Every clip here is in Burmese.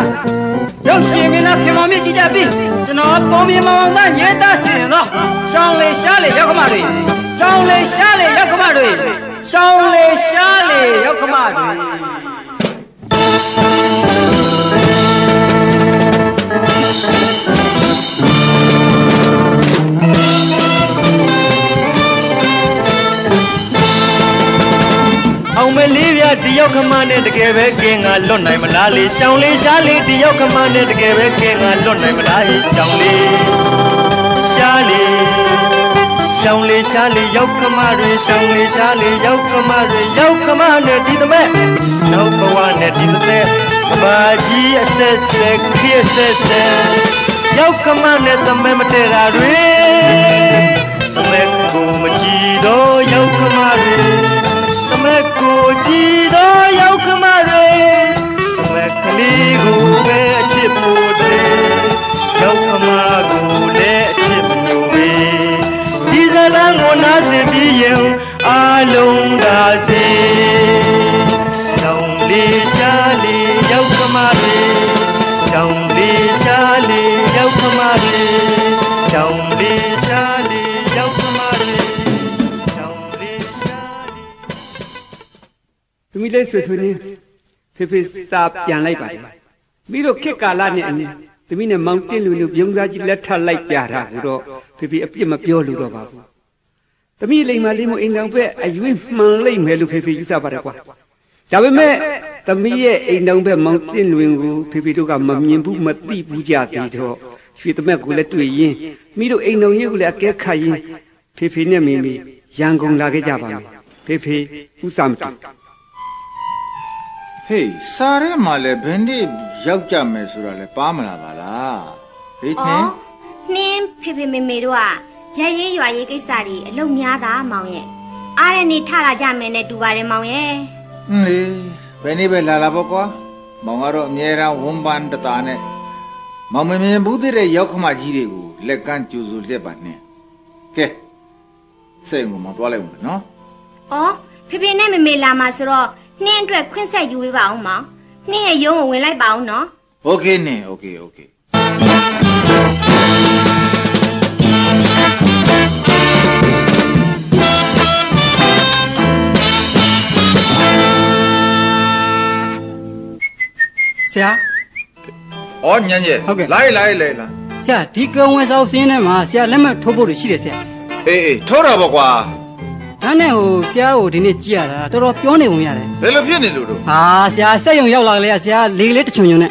有些人那偏方面几家病，这那方面忙那年大些了，上来下来要干嘛的？上来下来要干嘛的？上来下来要干嘛的？ အောင်မလေးပြတယောက်ခမနဲ့တကယ်ပဲကင်းကလွတ်နိုင်မလားလေရှောင်းလေးရှားလေးတယောက်ခမနဲ့တကယ်ပဲကင်းကလွတ်နိုင်မလားဟေ့ရှောင်းလေးရှားလေးရှောင်းလေးရှားလေးရောက်ခမတွေရှောင်းလေးရှားလေးရောက်ခမတွေရောက်ခမနဲ့ဒီသမဲ့နောက်ဘဝနဲ့ဒီသမဲ့အဘာကြီးအဆက်ဆက်ခေတ်ဆက်ဆက်ရောက်ခမနဲ့သမဲ့မတည့်တာတွေသမဲ့ကိုမကြည့်တော့ရောက်ခမတွေမကိုကြည်တော်ရောက်ခမတွေမကလေးကိုပဲအချစ်ဖို့တယ်ရောက်ခမကိုလည်းအချစ်မျိုးပဲဒီဇလန်ကိုနားစင်ပြီးရင်အလုံးသာစေတောင်းလေးရှားလေးရောက်ခမတွေတောင်းလေးရှားလေးရောက်ခမတွေတောင်းလေးရှားလေးရောက်ခမတွေသူမိလေးဆွေဆွေနေဖေဖေစာပြန်လိုက်ပါတယ်ပြီးတော့ခေတ်ကာလနဲ့အနည်းသူမိနဲ့မောင်တင်းလူမျိုးပြုံးစားကြီးလက်ထပ်လိုက်ကြတာကိုတော့ဖေဖေအပြစ်မပြောလို့တော့ပါဘူးသူမိလိမ္မာလေးမအိမ်တော်ပဲအရွေးမှန်လိုက်မယ်လို့ဖေဖေယူဆပါတယ်ကွာဒါပေမဲ့သမီးရဲ့အိမ်တော်ပဲမောင်တင်းလူကိုဖေဖေတို့ကမမြင်ဘူးမသိဘူးကြသေးတော့ရွှေသမက်ကိုလည်းတွေ့ရင်မိတို့အိမ်တော်ကြီးကိုလည်းအကဲခတ်ရင်ဖေဖေနဲ့မိမိရန်ကုန်လာခဲ့ကြပါမယ်ဖေဖေဥစားမတူဟေးစားရဲမှာလဲဘယ်နေ့ရောက်ကြမယ်ဆိုတာလဲပါမလာပါလားဟေးနှင်းဖေဖေမေမေတို့ကရဲရဲရွာရေးကိစ္စတွေအလုပ်များတာမောင်ရဲ့အားရနေထလာကြမယ်နဲ့တူပါတယ်မောင်ရဲ့လေဘယ်နေ့ပဲလာပေါ့ကွာမောင်ကတော့အမြဲတမ်းဝန်ပန်းတတာနဲ့မောင်မမြင်ဘူးတဲ့ရောက်ခမကြီးတွေကိုလက်ကမ်းကြိုဆိုလက်ပါနဲ့ကဲစိတ်ကိုမသွားလိုက်ဘူးနော်ဖေဖေနဲ့မေမေလာမှာဆိုတော့နှင်းအတွက်ခွင့်ဆက်ယူပေးပါအောင်မောင်နှင်းရဲ့ရုံးကိုဝင်လိုက်ပါအောင်နော်โอเคနှင်းโอเคဆရာညံ့ရဲ့လိုက်ဆရာဒီကဝင်စောက်စင်းထဲမှာဆရာလက်မှတ်ထိုးဖို့ရှိတယ်ဆရာအေးထိုးတာပေါ့ကွာဒါနဲ့ဆရာကိုဒီနေ့ကြည့်ရတာတော်တော်ပြောနေပုံရတယ်ဘယ်လိုဖြစ်နေလို့တို့ဆရာစက်ရုံရောက်လာလေဆရာလေကလေးတချုံချုံနဲ့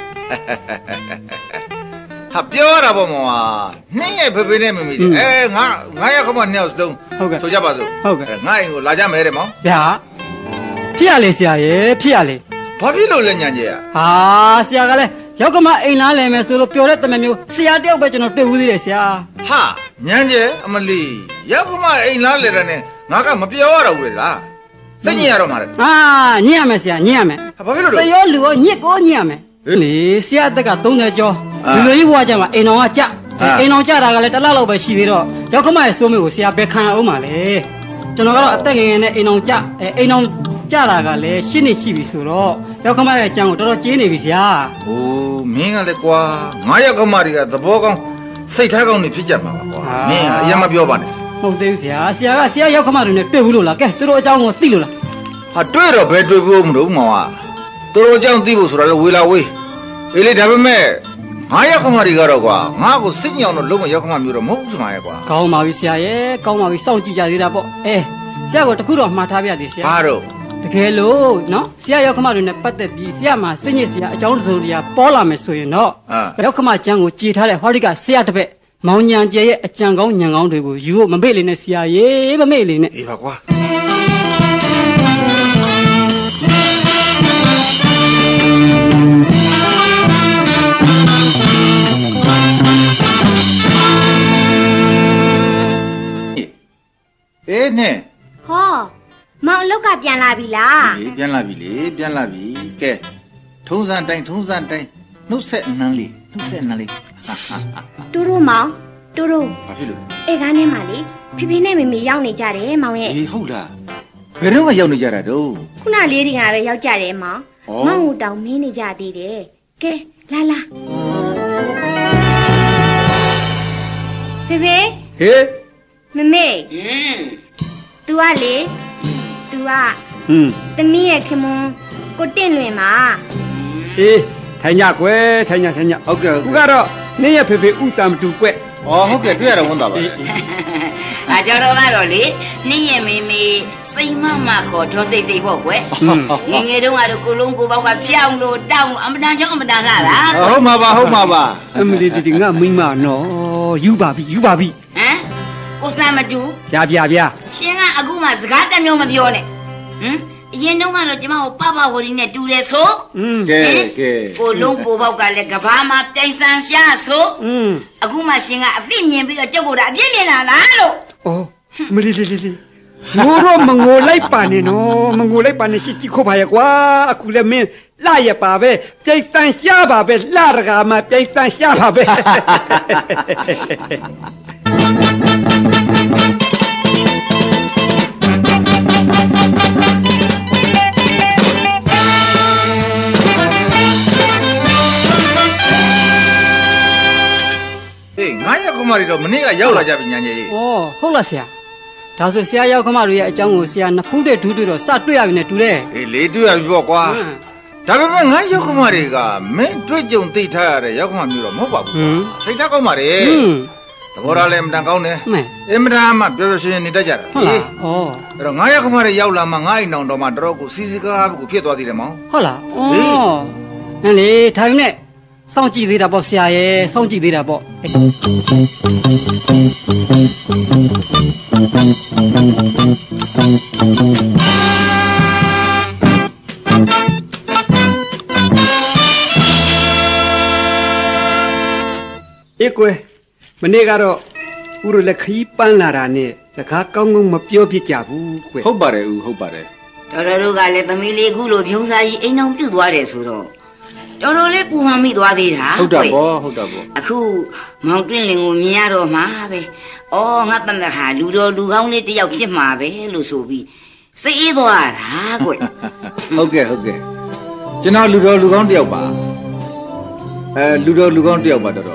ဟာပြောရတာပေါ့မောင်နှင်းရဲ့ဖေဖေနဲ့မမီငါရခမနှစ်ယောက်စလုံးဆိုကြပါစို့ငါအိမ်ကိုလာကြမယ်တဲ့မောင်ဗျာဖြစ်ရလေဆရာရဲ့ဖြစ်ရလေဘာဖြစ်လို့လဲညံ့ကြီးဆရာကလည်းရောက်ကမအိမ်လားလဲမယ်ဆိုလို့ပြောတဲ့တမမျိုးဆရာတယောက်ပဲကျွန်တော်တွေ့ဘူးသေးတယ်ဆရာဟာညံ့ကြီးအမလီရောက်ကမအိမ်လားလဲတဲ့နဲ့ငါကမပြောရတော့ဘူးလားစိတ်ညစ်ရတော့မှာညစ်ရမယ်ဆရာညစ်ရမယ်ဘာဖြစ်လို့လဲစရောလူရောညစ်ကိုညစ်ရမယ်လေဆရာတက်က30ကျော်လူလိုကြီးဘွားကြမှာအိမ်တော်ကကြအိမ်တော်ကြတာကလည်းတစ်လလောက်ပဲရှိသေးတော့ရောက်ခမရဲ့စိုးမေကိုဆရာပဲခံအောင်ပါလေကျွန်တော်ကတော့အသက်ငယ်ငယ်နဲ့အိမ်တော်ကြအိမ်တော်ကြတာကလည်းရှင်းနေရှိပြီဆိုတော့ရောက်ခမရဲ့အကြောင်းကိုတော်တော်ကျင်းနေပြီဆရာဟိုးမင်းကလည်းကွာငါရောက်ခမတွေကသဘောကောင်းစိတ်ထားကောင်းနေဖြစ်ကြမှာပါကွာမင်းကအရင်မပြောပါနဲ့ဟုတ်သေးဘူးဆရာကဆရာရောက်ခမတွေနဲ့တွေ့ဘူးလို့လားကဲသူတို့အကြောင်းကိုသိလို့လားဟာတွေ့တော့ဘယ်တွေ့ဘူးမလို့မောင်ကသူတို့အကြောင်းသိဖို့ဆိုတာလေဝေလာဝေးအေးလေဒါပေမဲ့ငါရောက်ခမတွေကတော့ကွာငါ့ကိုစိတ်ညောင်တော့လုံးဝရောက်ခမမျိုးတော့မဟုတ်ဘူးငါရဲ့ကွာကောင်းပါပြီဆရာရဲ့ကောင်းပါပြီစောင့်ကြည့်ကြသေးတာပေါ့ဆရာကတခုတော့မှားထားပြသေးဆရာဘာတော့တကယ်လို့နော်ဆရာရောက်ခမတွေနဲ့ပတ်သက်ပြီးဆရာမှာစိတ်ညစ်ဆရာအကြောင်းတစုံတရာပေါ်လာမယ်ဆိုရင်တော့ရောက်ခမကျန်းကိုကြည်ထားတဲ့ဟောဒီကဆရာတပည့်မောင်ညံကျဲရဲ့အကြံကောင်းညံကောင်းတွေကိုယူဖို့မမေ့လေနဲ့ဆရာရေမမေ့လေနဲ့အေးပါကွာနဲ့မောင်အလုတ်ကပြန်လာပြီလားပြန်လာပြီကဲထုံးစံတိုင်းနှုတ်ဆက်နှမ်းလေးတူတူမောင်တူတူဘာဖြစ်လို့ကားထဲမှာလေဖေဖေနဲ့မေမေရောက်နေကြတယ်မောင်ရဲ့ဟုတ်လားဘယ်တော့မှရောက်နေကြတာတော့ခုနလေးတွေကပဲရောက်ကြတယ်မောင်ကိုတောင်မင်းနေကြသေးတယ်ကဲလာလာဖေဖေဟေးမမေ तू ကလေ तू ကသမီးရဲ့ခင်မွန်းကိုတင့်လွင်မှာအေးထိုင်ကြကွယ်ထိုင်ကြဟုတ်ကဲ့ခုကတော့နင်းရဲ့ဖေဖေဥစာမတူကွက်ဟုတ်ကဲ့တွေ့ရတော့ဝန်တာပါကျွန်တော်ကတော့လေနင်းရဲ့မေမေစိတ်မမခေါ်ထောစိတ်ပေါ့ကွယ်ငငယ်တုန်းကတော့ကိုလုံးကိုပေါက်ကဖြောင်းလို့တောင်းအမတန်ချောင်းအမတန်လာတာဟုတ်မှာပါအမလီဒီငါမိမနော်ယူပါပြီဟမ်ကိုစမ်းမတူဗျာရှင်ကအခုမှစကားတစ်မျိုးမပြောနဲ့အရင်တုန်းကတော့ကျမကိုပပဝရီနဲ့တူတယ်ဆိုကဲကိုလုံးကိုပေါက်ကလည်းကဘာမှာပြိုင်ဆန်ရှာဆိုအခုမှရှင်ကအသိမြင်ပြီးတော့ကြောက်ကိုတာအပြည့်မြင်လာလားလို့မလီငိုတော့မငိုလိုက်ပါနဲ့နော်မငိုလိုက်ပါနဲ့ရှိကြည့်ခေါ်ပါရဲ့ကွာအခုလည်းမင်းလာရပါပဲပြိုင်ဆန်ရှာပါပဲလာရကမှာပြိုင်ဆန်ရှာပါပဲငါရောက်ခမတွေတော့မနေ့ကရောက်လာကြပြီညာကြီးဟုတ်လားဆရာဒါဆိုဆရာရောက်ခမတို့ရဲ့အကြောင်းကိုဆရာနှစ်ဖူးတဲ့ဒူးတော့စတွေ့ရပြီနဲ့တူတယ်လေတွေ့ရပြီပေါ့ကွာဒါပေမဲ့ငါရောက်ခမတွေကမင်းတွေ့ကြုံသိထားရတဲ့ရောက်ခမမျိုးတော့မဟုတ်ပါဘူးစိတ်ထားကောင်းပါလေသဘောထားလည်းအင်မတန်ကောင်းတယ်အင်မတန်မှပျော်ပျော်ရွှင်ရွှင်နေတတ်ကြတာဟုတ်လားအဲ့တော့ငါရောက်ခမတွေရောက်လာမှငါအိမ်တော်တော်မှတော်တော်ကိုစီစီကားကိုဖြစ်သွားသေးတယ်မောင်ဟုတ်လားနည်းလေဒါပေမဲ့စောင့်ကြည့်သေးတာပေါ့ဆရာရဲ့စောင့်ကြည့်သေးတာပေါ့အေးကွယ်မနေ့ကတော့ဦးတို့လက်ခီးပန်းလာတာနဲ့စကားကောင်းမပြောဖြစ်ကြဘူးကွယ်ဟုတ်ပါတယ်ဦးဟုတ်ပါတယ်တော်တော်တို့ကလည်းသမီးလေးခုလိုဖြုံးစားကြီးအိမ်အောင်ပြုတ်သွားတယ်ဆိုတော့တော်တော်လေးပူမှမိသွားသေးတာဟုတ်တာပေါ့အခုမောင်တွင်းလင်ကိုမြင်ရတော့မှာပဲငါသမက်ဟာလူတော်လူကောင်းလေးတယောက်ဖြစ်မှာပဲလို့ဆိုပြီးစိတ်အေးသွားတာကွဟုတ်ကဲ့ကျွန်တော်လူတော်လူကောင်းတယောက်ပါလူတော်လူကောင်းတယောက်ပါတော်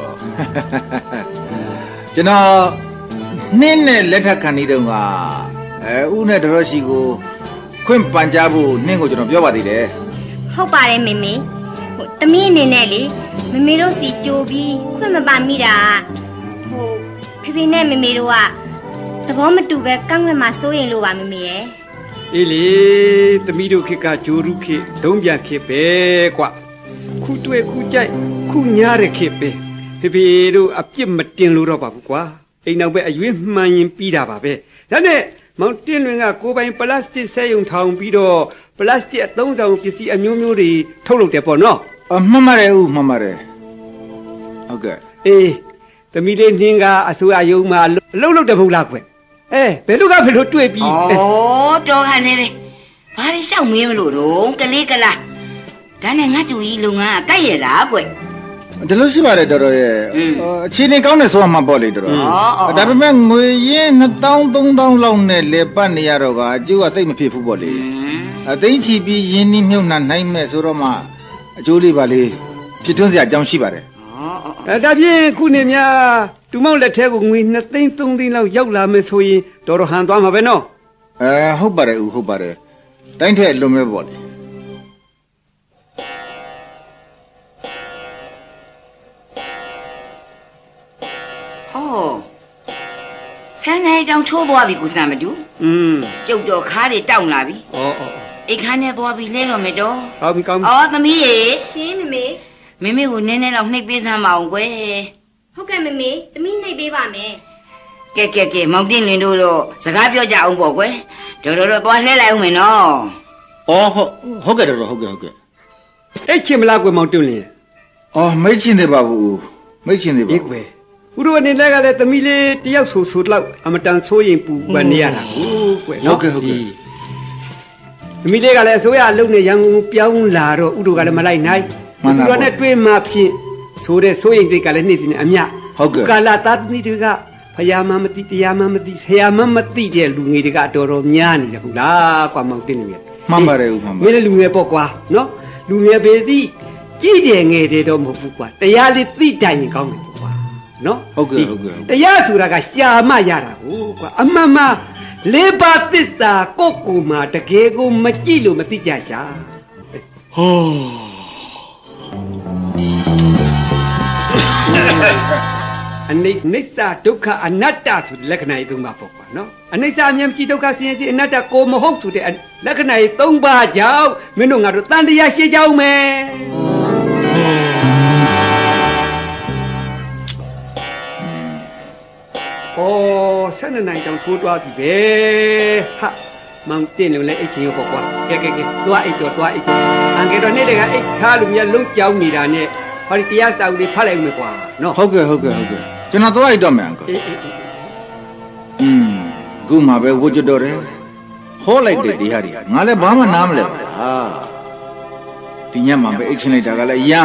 ကျွန်တော်နှင်းနဲ့လက်ထပ်ခံနေတုန်းကဦးနဲ့တော်ရှိကိုခွင့်ပန်ကြားဖို့နှင်းကိုကျွန်တော်ပြောပါသေးတယ်ဟုတ်ပါတယ်မေမေသမီးအနေနဲ့လေမမေတို့စီကြိုပြီးခွင့်မပါမိတာဖေဖေနဲ့မမေတို့ကသဘောမတူပဲကန့်ကွက်မှစိုးရင်လို့ပါမမေရဲ့အေးလေသမီးတို့ခေတ်ကဂျိုရုခေတ်ဒုံးပြန်ခေတ်ပဲကွခုတွေ့ခုကြိုက်ခုညားတဲ့ခေတ်ပဲဖေဖေတို့အပြစ်မတင်လို့တော့ပါဘူးကွာအိမ်နောက်ပဲအရွေးမှန်ရင်ပြီးတာပါပဲဒါနဲ့မောင်တင်းလွင်ကကိုပိုင်ပလတ်စတစ်ဆဲယုံထောင်ပြီးတော့ပလတ်စတစ်အသုံးဆောင်ပစ္စည်းအမျိုးမျိုးတွေထုတ်လုပ်တယ်ပေါ့နော်မှန်ပါတယ်ဦးမှန်ပါတယ်ဟုတ်ကဲ့အေးသမီးလေးနင်းကအစိုးရယုံမှာလှုပ်တယ်မဟုတ်လားကွဘယ်လိုကဘယ်လိုတွေ့ပြီးတော်ကနေပဲဘာတွေလျှောက်မင်းမလို့တော့ကလေးကလားဒါနဲ့ငါတူကြီးလုပ်ငန်းကကြိုက်ရလားကွဒီလိုရှိပါတယ်တော်ရဲ့အခြေအနေကောင်းတယ်ဆိုမှပေါ့လေတော်ဒါပေမဲ့ငွေရင်း2000 3000လောက်နဲ့လေပတ်နေရတော့ကအကျိုးကသိပ်မဖြစ်ဘူးပေါ့လေအသိချီပြီးရင်းနှီးမြုပ်နှံနိုင်မဲ့ဆိုတော့မှအကျိုးလေးပါလေဖြစ်ထွန်းစရာအကြောင်းရှိပါတယ်ဒါဖြင့်ခုနေများတူမောက်လက်ထဲကိုငွေ2သိန်း3သိန်းလောက်ရောက်လာမယ်ဆိုရင်တော်ဟန်သွားမှာပဲနော်ဟုတ်ပါတယ်ဦးဟုတ်ပါတယ်တိုင်းထက်လွန်မဲ့ပေါ့လေဆန်းနေတောင်ထိုးသွားပြီကိုစံမတူကျုပ်တော့ခါးတွေတောက်လာပြီအိတ်ခါနဲ့သွားပြီးလဲတော့မယ်တော့ဟုတ်ပြီကောင်းပြီသမီးရေရှင်မမေကိုနည်းနည်းတော့နှိပ်ပေးစမ်းပါအောင်ကွယ်ဟုတ်ကဲ့မမေသမီးနှိပ်ပေးပါမယ်ကဲမောင်တင်းလင်းတို့တော့စကားပြောကြအောင်ပေါ့ကွယ်တော်သွားလှဲလိုက်အောင်မယ်နော်ဟုတ်ကဲ့တော်ဟုတ်ကဲ့အိတ်ချင်မလားကွယ်မောင်တင်းလင်းမိတ်ချင်တယ်ပါဘူးမိတ်ချင်တယ်ပါကွယ်ဦးတို့အနေနဲ့ကလည်းသမီးလေးတယောက်ဆိုတော့အမတန်ဆိုးရင်ပူပန်နေရတာဟုတ်ကွယ်ဟုတ်ကဲ့သမီးလေးကလည်းအစိုးရအလုပ်နဲ့ရန်ကုန်ပြောင်းလာတော့ဦးတို့ကလည်းမလိုက်နိုင်သူတို့နဲ့တွေ့မှဖြင့်ဆိုတဲ့ဆိုးရင်တွေကလည်းနေ့စဉ်အမြကာလာသားသမီးတွေကဖယားမမသိတရားမမသိဆရာမမသိတဲ့လူငယ်တွေကတော်တော်များနေတယ်ဟုတ်လားကွာမောင်တင်းနေမှန်ပါတယ်ဦးမှန်ပါမင်းလည်းလူငယ်ပေါ့ကွာနော်လူငယ်ပေသည်ကြီးတယ်ငယ်တယ်တော့မဟုတ်ဘူးကွာတရားလေးသိတိုင်ရင်ကောင်းတယ်ကွာနော်ဟုတ်ကဲ့ဟုတ်ကဲ့တရားဆိုတာကရှာမှရတာကိုကွာအမှန်မှလေးပါးသစ္စာကိုယ့်ကိုယ်မှာတကယ်ကိုမကြည့်လို့မသိကြရှာဟောအနိစ္စဒုက္ခအနတ္တဆိုတဲ့လက္ခဏာကြီး 3 ပါးပေါ့ကွာနော်အနိစ္စအမြဲကြည့်ဒုက္ခဆင်းရဲခြင်းအနတ္တကိုမဟုတ်ဆိုတဲ့လက္ခဏာကြီး 3 ပါးကြောင့်မင်းတို့ငါတို့တန်တရားရှင်းကြအောင်မယ်ဩ12 နိုင်တောင်ထိုးသွားပြီပဲဟာမောင်တင်လို့လည်းအိတ်ချင်ရောပေါ့ကွာကဲသွားအိတ်တော့သွားအိတ်အန်ကေတော့နေ့တကအိတ်ထားလို့မြတ်လုံးကြောင်းနေတာနဲ့ဟောဒီတရားစာအုပ်လေးဖတ်လိုက်ဦးမယ်ကွာနော်ဟုတ်ကဲ့ကျွန်တော်သွားအိတ်တော့မယ်အန်ကခုမှပဲဝှကြတော့တယ်ဟောလိုက်တယ်ဒီဟာဒီငါလည်းဘာမှနားမလဲပါဟာဒီညမှာပဲအိတ်ချင်းလိုက်တာကလည်းရမ်း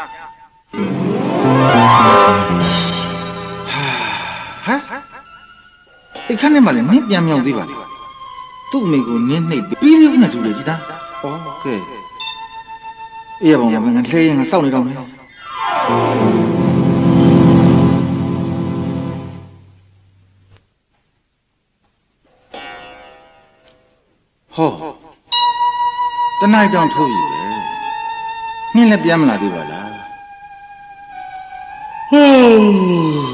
ဟာအိတ်ခနဲ့မှလည်းနင်းပြန်မြောင်သေးပါလေသူ့အမေကိုနင်းနှိပ်ပြီးသေးဘူးနဲ့တူတယ်ကြည်သားဟုတ်ကဲ့အေးပါဘာငါလှဲရင်ငါစောင့်နေတော့မယ်ဟောတနိုင်တောင်ထိုးယူတယ်နင်းလည်းပြန်မလာသေးပါလားဟိုး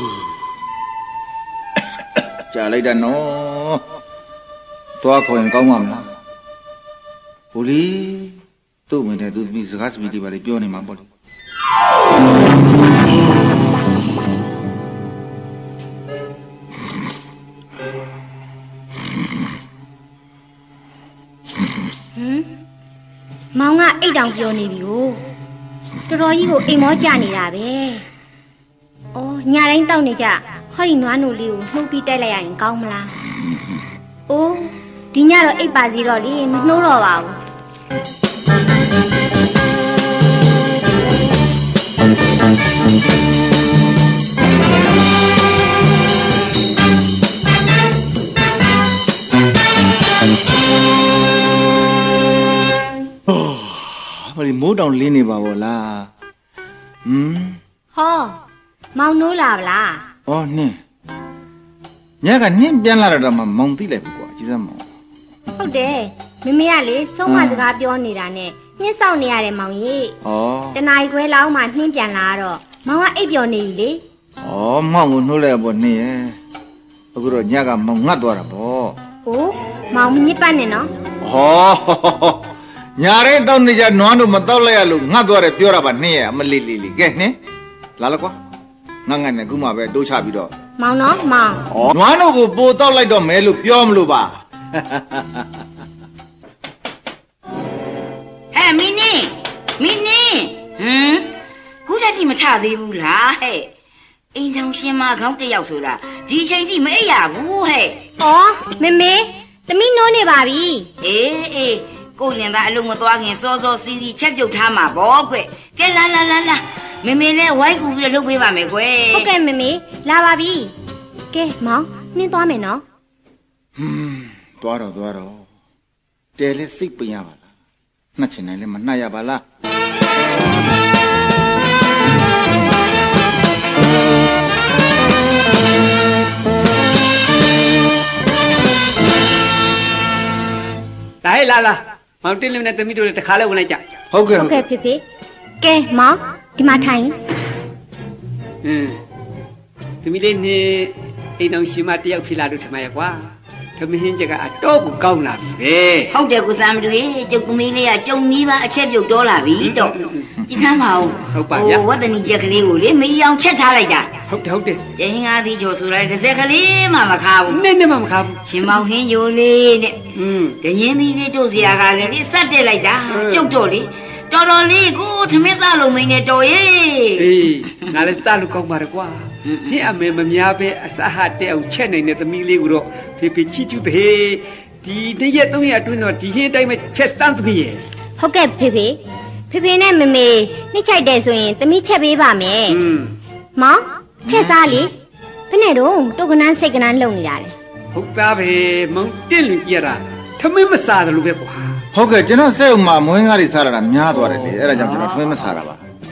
ကြာလိုက်တာနော်သွားခေါ်ရင်ကောင်းမှာမလားဟိုလေသူ့မိနဲ့သူမိစကားစပီးတွေပါလေပြောနေမှာပေါ့လေမောင်ကအိတ်တောင်ပြောနေပြီကိုတော်တော်ကြီးကိုအိမ်မောကြနေတာပဲ။အော်ညတိုင်းတောက်နေကြဟောဒီနွားနိုလေးကိုနှုတ်ပြီးတိုက်လိုက်ရရင်ကောင်းမလား။အိုးဒီညတော့အိတ်ပါစီတော့လေမနှိုးတော့ပါဘူးဟောဒီမိုးတောင်လင်းနေပါဗောလားဟောမောင်နိုးလာဗလားဩနင်းညကနင်းပြန်လာတော့မှမောင်သိလိုက်ဘူးကွာကြည်စမ်းမောင်ဟုတ်တယ်မမေကလေဆုံးမစကားပြောနေတာနဲ့ညှစ်ဆောင်နေရတယ်မောင်ကြီးတနာ ਈ ခွဲလောက်မှနှင်းပြန်လာတော့မောင်ကအိပ်ပျော်နေပြီလေမောင်ကိုနှိုးလိုက်ဗောနင်းရဲ့အခုတော့ညကမောင်ငတ်သွားတာဗောမောင်မညစ်ပတ်နဲ့နော်ညာရဲတောက်နေကြနွားတို့မတောက်လိုက်ရလို့ငတ်သွားတယ်ပြောတာပါနှင်းရဲ့အမလေးလေးကဲနှင်းလာ了ကွာငတ်နဲ့ခုမှပဲတိုးချပြီးတော့မောင်နော်မောင်နွားတို့ကိုပိုတောက်လိုက်တော့မယ်လို့ပြောမလို့ပါဟဲ့မင်းနေခုတည်းကြီးမထသေးဘူးလားဟဲ့အိမ်ထောင်ရှင်မခေါင်းတယောက်ဆိုတာဒီချိန်ကြီးမအိပ်ရဘူးဟဲ့မမေသမီးနိုးနေပါပြီအေးကိုလင်သားအလုံးမသွားခင်စောစောစီစီချက်ပြုတ်ထားမှာပေါ့ကွကဲလာမမေနဲ့ဝိုင်းကူပြီးတော့လုပ်ပေးပါမယ်ကွဟုတ်ကဲ့မမေလာပါပြီကဲမောင်နှင်းသွားမယ်နော်သွားတော့တဲလေးစိတ်ပင်ရပါလားနှက်ချင်နိုင်လဲမနှက်ရပါလားလာမောင်တင်းလုံးနဲ့တမိတို့လည်းတခါလဲဝင်လိုက်ကြဟုတ်ကဲ့ဖေကဲမောင်ဒီမှာထိုင်တမိလေးနေအိမ်တော်ရှင်မတယောက်ဖြစ်လာလို့ထမရကွာသမင်းချက်ကအတော့ကိုကောင်းလာပြီပဲဟုတ်တယ်ကုစားမတူကျုပ်သမီးလေးကကျုံနီးပါအချက်ပြုတ်တော်လာပြီတော့ကြည်စမ်းပါဦးဟုတ်ပါဗျာဝတ်တနီချက်ကလေးကိုလေမေးအောင်ချက်ထားလိုက်တာဟုတ်တယ်ကျင်းငါးသီးကျော်ဆိုလိုက်တစ်စက်ကလေးမှမခါဘူးနဲ့မှမခါဘူးရှင်မောင်ဟင်းယိုလေးနဲ့တရင်သီးလေးတို့စရာကလည်းလေစက်တက်လိုက်တာကျုပ်တော့လေတော်တော်လေးကိုထမင်းစားလုံးမင်းနဲ့တော်ရဲ့ငါလည်းစားလို့ကောင်းပါရကွာဒီအမေမများပဲအစာဟာတဲ့အောင်ချက်နိုင်တဲ့သမီးလေးကိုတော့ဖေချီကျူတဲ့ဒီတရက်3ရက်အတွင်းတော့ဒီဟင်းတိုင်းပဲချက်စမ်းသမီးရဲ့ဟုတ်ကဲ့ဖေနဲ့မမေနှစ်ချိုက်တယ်ဆိုရင်သမီးချက်ပေးပါမယ်မောင်ထက်စားလေဘယ်နဲ့တော့တုတ်ကနန်းစိတ်ကနန်းလုံနေတာလေဟုတ်သားပဲမောင်တင်းလွန်ကြည့်ရတာထမင်းမစားတယ်လို့ပဲကွာဟုတ်ကဲ့ကျွန်တော်စက်ဥမှာမွေးငါးတွေစားရတာများသွားတယ်လေအဲ့ဒါကြောင့်ကျွန်တော်ထမင်းမစားတာပါ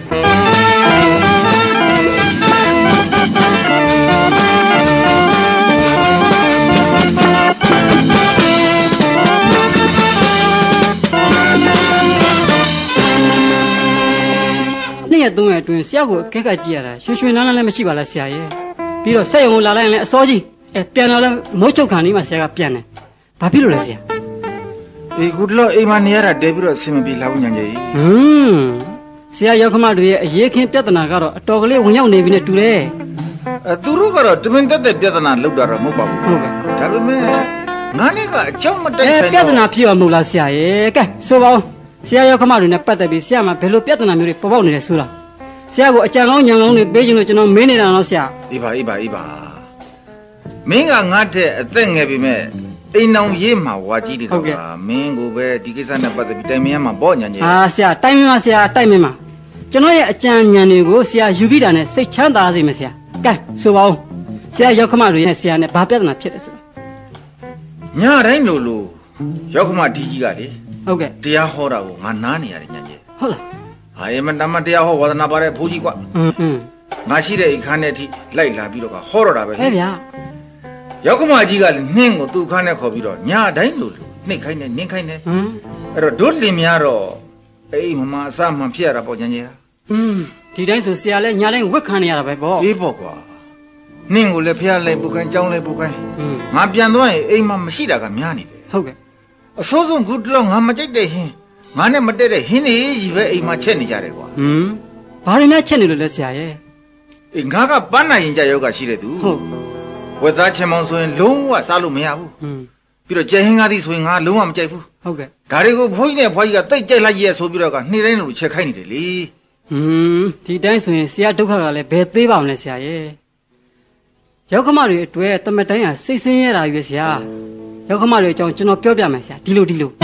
နေ့ရက်3ရက်အတွင်းဆရာကိုအခက်ခက်ကြည့်ရတာရွှေရွှေနန်းနန်းလည်းမရှိပါလားဆရာရဲ့ပြီးတော့ဆက်ရုံလာလိုက်ရင်လည်းအစောကြီးပြန်လာလဲမုတ်ချုပ်ခံနေမှဆရာကပြန်တယ်ဘာဖြစ်လို့လဲဆရာအေးခုတလောအိမ်မှာနေရတာတဲပြီးတော့အဆင်မပြေလောက်ညံ့ကြီးဆရာရောက်ခမတို့ရဲ့အရေးခင်းပြဿနာကတော့အတော်ကလေးဝင်ရောက်နေပြီနဲ့တူတယ်သူတို့ကတော့တမင်တက်တဲ့ပြဿနာလောက်တာတော့မဟုတ်ပါဘူးဟုတ်ကဲ့ဒါပေမဲ့ငါနဲ့ကအကြောင်းမတိုက်ဆိုင်တော့ပြဿနာဖြစ်အောင်မဟုတ်လားဆရာရဲ့ကဲဆိုပါဦးဆရာရောက်ခမတွေနဲ့ပတ်သက်ပြီးဆရာမှာဘယ်လိုပြဿနာမျိုးတွေပေါ်ပေါက်နေလဲဆိုတာဆရာကိုအကြံကောင်းညံကောင်းတွေပေးခြင်းလို့ကျွန်တော်မေးနေတာတော့ဆရာအေးပါမင်းကငါ့တဲ့ အသက်ငယ်ပြီမဲ့အိမ်အောင်ရေးမှာဝါကြီးတယ်တော့မင်းကိုပဲဒီကိစ္စနဲ့ပတ်သက်ပြီးတိုင်မင်းရမှာပေါ့ညာကြီးဆရာတိုင်မင်းပါဆရာတိုင်မင်းပါကျွန်တော်ရဲ့အကြံဉာဏ်တွေကိုဆရာယူပြီးတာနဲ့စိတ်ချမ်းသာစေမယ်ဆရာကဲဆိုပါဦးဆရာရောက်ခမတွေရဲ့ဆရာနဲ့ဘာပြဿနာဖြစ်တယ်ဆိုတာညတိုင်းလို့ရောက်ခမဒီကြီးကလေဟုတ်ကဲ့တရားဟောတာကိုငါနားနေရတယ်ညာကြီးဟုတ်လားဟာအေးမတမတရားဟောဝါဒနာပါတဲ့ဘိုးကြီးကွငါရှိတဲ့အခန်းထဲထိလိုက်လာပြီးတော့ဟောတော့တာပဲဟဲ့ဗျာရောက်ခမကြီးကလည်းနှင်းကိုသူ့ခန်းထဲခေါ်ပြီးတော့ညတိုင်းလို့နှိတ်ခိုင်းနေနင်းခိုင်းနေအဲ့တော့ဒုလင်များတော့အေးမအစမှန်ဖြစ်ရတာပေါ့ညာကြီးဒီတိုင်းဆိုဆရာလည်းညတိုင်းဝက်ခံနေရတာပဲပေါ့အေးပေါ့ကွာနင်းကိုလည်းဖျားလိုက်ပုတ်ခိုင်းကြောင်းလိုက်ပုတ်ခိုင်းငါပြန်သွားရင်အိမ်မှာမရှိတာကများနေတယ်ဟုတ်ကဲ့အစိုးဆုံးခုတလောငါမကြိုက်တဲ့ဟင်းငါနဲ့မတည့်တဲ့ဟင်းတွေကြီးပဲအိမ်မှာချက်နေကြတယ်ကွာဘာတွေများချက်နေလို့လဲဆရာရဲ့အေးငါကပန်းနိုင်ရင်ကြရောက်ကရှိတဲ့သူဟုတ်ဝက်သားချင်မောင်ဆိုရင်လုံးဝစားလို့မရဘူးပြီးတော့ကြဲဟင်းကားသည်ဆိုရင်ငါလုံးဝမကြိုက်ဘူးဟုတ်ကဲ့ဒါတွေကိုဘိုးကြီးနဲ့ဖွားကြီးကတိတ်ကြိုက်လိုက်ရဲ့ဆိုပြီးတော့ကနေ့တိုင်းလိုချက်ခိုင်းနေတယ်လေဒီတိုင်းဆိုရင်ဆရာဒုက္ခကလည်းဘယ်သေးပါမလဲဆရာရဲ့ရောက်ခမတွေအတွက်တမတိုင်းဟာစိတ်ဆင်းရဲတာရွေးဆရာရောက်ခမတွေအကြောင်းကျွန်တော်ပြောပြမယ်ဆရာဒီလို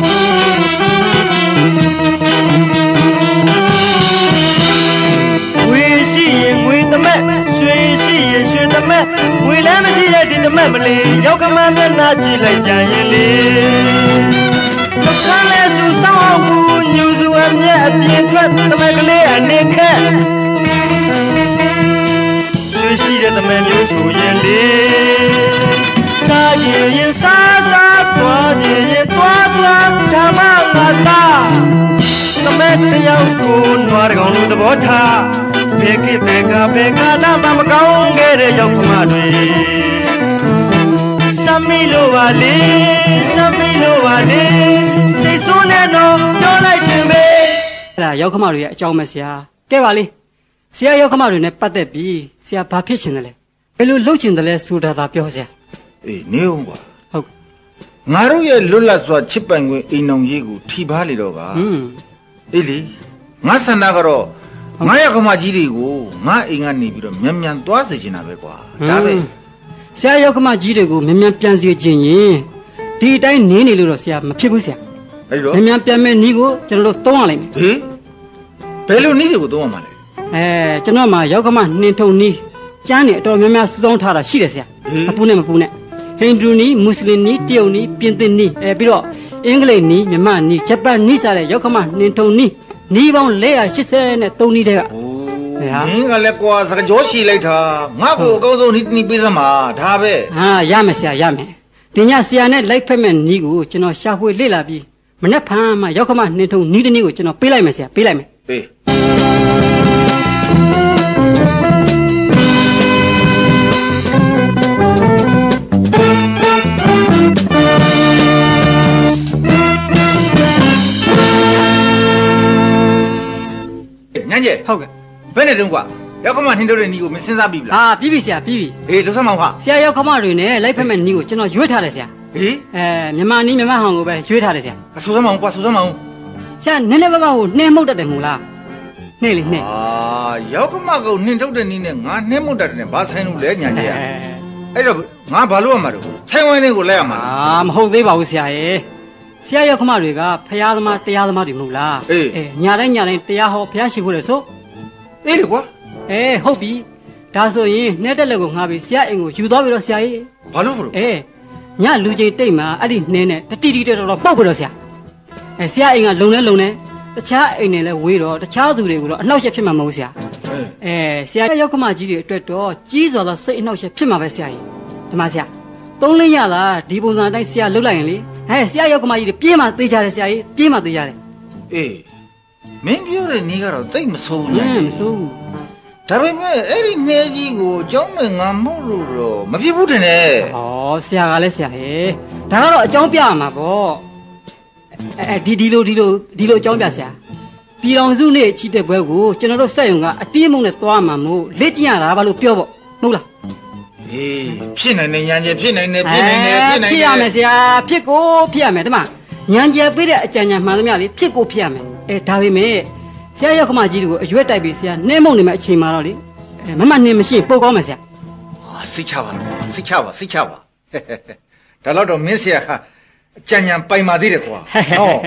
ဝေရှိရင်ငွေသမက်ရွှေရှိရင်ရွှေသမက်ငွေလည်းမရှိတဲ့ဒီသမက်မလေးရောက်ခမမျက်နှာကြည့်လိုက်ကြရင်လေဒုက္ခနဲ့ဆူဆောင်းမှုညူစုအမျက်အပြင်းထွက်သမက်ကလေးအနေခက်ရွှေရှိတဲ့သမက်မျိုးဆိုရင်လေစားခြင်းရင်စားသွားခြင်းရင်သွားဓမ္မငါသာသမက်တယောက်ကိုနွားကောင်လူသဘောထားဘယ်ကိဘယ်ကဘယ်ကာလမှမကောင်းခဲ့တဲ့ရောက်ခမတွေစမီလိုပါလေစိတ်ဆိုးနေတော့ပြောလိုက်ခြင်းပဲအဲ့ဒါရောက်ခမတွေရဲ့အကြောင်းပဲဆရာကဲပါလေဆရာရောက်ခမတွေနဲ့ပတ်သက်ပြီးဆရာဘာဖြစ်ချင်တယ်လဲဘယ်လိုလုပ်ချင်တယ်လဲဆိုတာသာပြောဆရာအေးနေဦးကွာဟုတ်ငါတို့ရဲ့လွတ်လပ်စွာချစ်ပိုင်ခွင့်အိမ်အောင်ရေးကိုထိပါလေတော့ကအေးလေငါဆန္ဒကတော့ငါရခမကြီးတွေကိုငါအိမ်ကနေပြီးတော့မြန်သွားစေချင်တာပဲကွာဒါပဲဆရာရောက်ခမကြီးတွေကိုမြန်ပြန်စေချင်ရင်ဒီအတိုင်းနေလို့တော့ဆရာမဖြစ်ဘူးဆရာအဲ့တော့မြန်ပြန်မဲ့နီးကိုကျွန်တော်တို့သုံးရလိမ့်မယ်ဟေးဘယ်လိုနီးတွေကိုသုံးရမှာလဲကျွန်တော်မှရောက်ခမနှင်းထုံနီးကျန်းနေအတော်များများစုဆောင်းထားတာရှိတယ်ဆရာအပူနဲ့မပူနဲ့ဟိန္ဒူနီးမွတ်စလင်နီးတရုတ်နီးပြင်သစ်နီးပြီးတော့အင်္ဂလိပ်နီးမြန်မာနီးဂျပန်နီးစတဲ့ရောက်ခမနှင်းထုံနီးပေါင်း483နီးတဲ့ကမင်းကလည်းကွာစကြောရှိလိုက်တာငါ့ကိုအကောင်းဆုံးနီးပေးစမ်းပါဒါပဲရမယ်ဆရာရမယ်ဒီညဆရာနဲ့လိုက်ဖက်မဲ့နီးကိုကျွန်တော်ရှာဖွေလေ့လာပြီးမနေ့ဖန်မှရောက်ခမနှင်းထုံနီးတနည်းကိုကျွန်တော်ပေးလိုက်မယ်ဆရာပေးလိုက်မယ်ပေးညံ့ရဲ့ဟုတ်ကဲ့ဘယ်နဲ့တုန်းကွာရောက်ခမနှင်းထုတ်တဲ့နီးကိုမစဉ်းစားပြီလားပြီးပြီဆရာပြီးပြီအေးလှဆောင်မောင်ဟာဆရာရောက်ခမတွေနဲ့လိုက်ဖက်မဲ့နီးကိုကျွန်တော်ရွေးထားတယ်ဆရာဟေးမြန်မာနီးမြန်မာဟောင်ကိုပဲရွေးထားတယ်ဆရာအဆိုးစမ်းမောင်ကွာဆိုးစမ်းမောင်ဆရာနည်းနည်းပါးပါးကိုနှင်းမှုတ်တတ်တယ်မို့လားနှင်းလေနှင်းရောက်ခမကိုနှင်းထုတ်တဲ့နီးနဲ့ငါနှင်းမှုတ်တတ်တယ်ဘာဆိုင်လို့လဲညာကြီးအဲ့တော့ငါဘာလို့ရမှာတော့ဆိုင်ဝိုင်းလေးကိုလိုက်ရမှာမဟုတ်သေးပါဘူးဆရာရဲ့ဆရာရောက်ခမတွေကဖျားသမားတရားသမားတွေမဟုတ်လားညာတိုင်းတရားဟောဖျားရှိဖို့လေဆိုအေးလေကွာဟုတ်ပြီဒါဆိုရင်နှဲတက်လက်ကိုငှားပြီးဆရာအိမ်ကိုယူသွားပြီတော့ဆရာကြီးဘာလို့ညလူချင်းတိတ်မှာအဲ့ဒီနှဲနဲ့တတိတော်ပုတ်ပြီတော့ဆရာဆရာအိမ်ကလုံနေတခြားအိမ်တွေလည်းဝေးတော့တခြားသူတွေကိုတော့အနှောက်အယှက်ဖြစ်မှာမဟုတ်ဆရာဆရာရောက်ခမကြီးတွေအတွက်တော့ကြီးစွာသောစိတ်အနှောက်အယှက်ဖြစ်မှာပဲဆရာကြီးဒီမှာဆရာသုံးလင်းရလားဒီပုံစံအတိုင်းဆရာလှုပ်လိုက်ရင်လေဆရာရောက်ခမကြီးတွေပြေးမှသေးကြတယ်ဆရာကြီးပြေးမှသေးကြတယ်အေးမင်းပြောတဲ့နေ့ကတော့သိမဆိုးဘူးမဆိုးဘူးဒါပေမဲ့အဲ့ဒီနေကြီးကိုအကြောင်းမဲ့ငါမို့လို့တော့မဖြစ်ဘူးတင်နဲ့ဩဆရာကလည်းဆရာဟဲ့ဒါကတော့အကြောင်းပြရမှာပေါ့ဒီလိုအကြောင်းပြဆရာပြည်တော်စုနေ့ချီတဲ့ပွဲကိုကျွန်တော်တို့စက်ရုံကအတီးမုံနဲ့သွားမှာမို့လက်ကျင်ရတာဘာလို့ပြောပေါ့မဟုတ်လားအေးဖြစ်နိုင်နေညံကျဖြစ်နိုင်နေဖြစ်ရမယ်ဆရာဖြစ်ကိုဖြစ်ရမယ်တမညံကျပေးတဲ့အကြံဉာဏ်မှန်သမျှလေးဖြစ်ကိုဖြစ်ရမယ်ဒါပေမဲ့ဆရာရောက်ခမကြီးတို့ကိုအရွက်တိုက်ပြီးဆရာနှဲမုံနေမဲ့အချိန်မှာတော့လေမမနှင်းမရှိပို့ကောင်းမယ်ဆရာစိတ်ချပါစိတ်ချပါဒါတော့မင်းဆရာကအကြံဉာဏ်ပိုင်ပါသေးတယ်ကွာဟော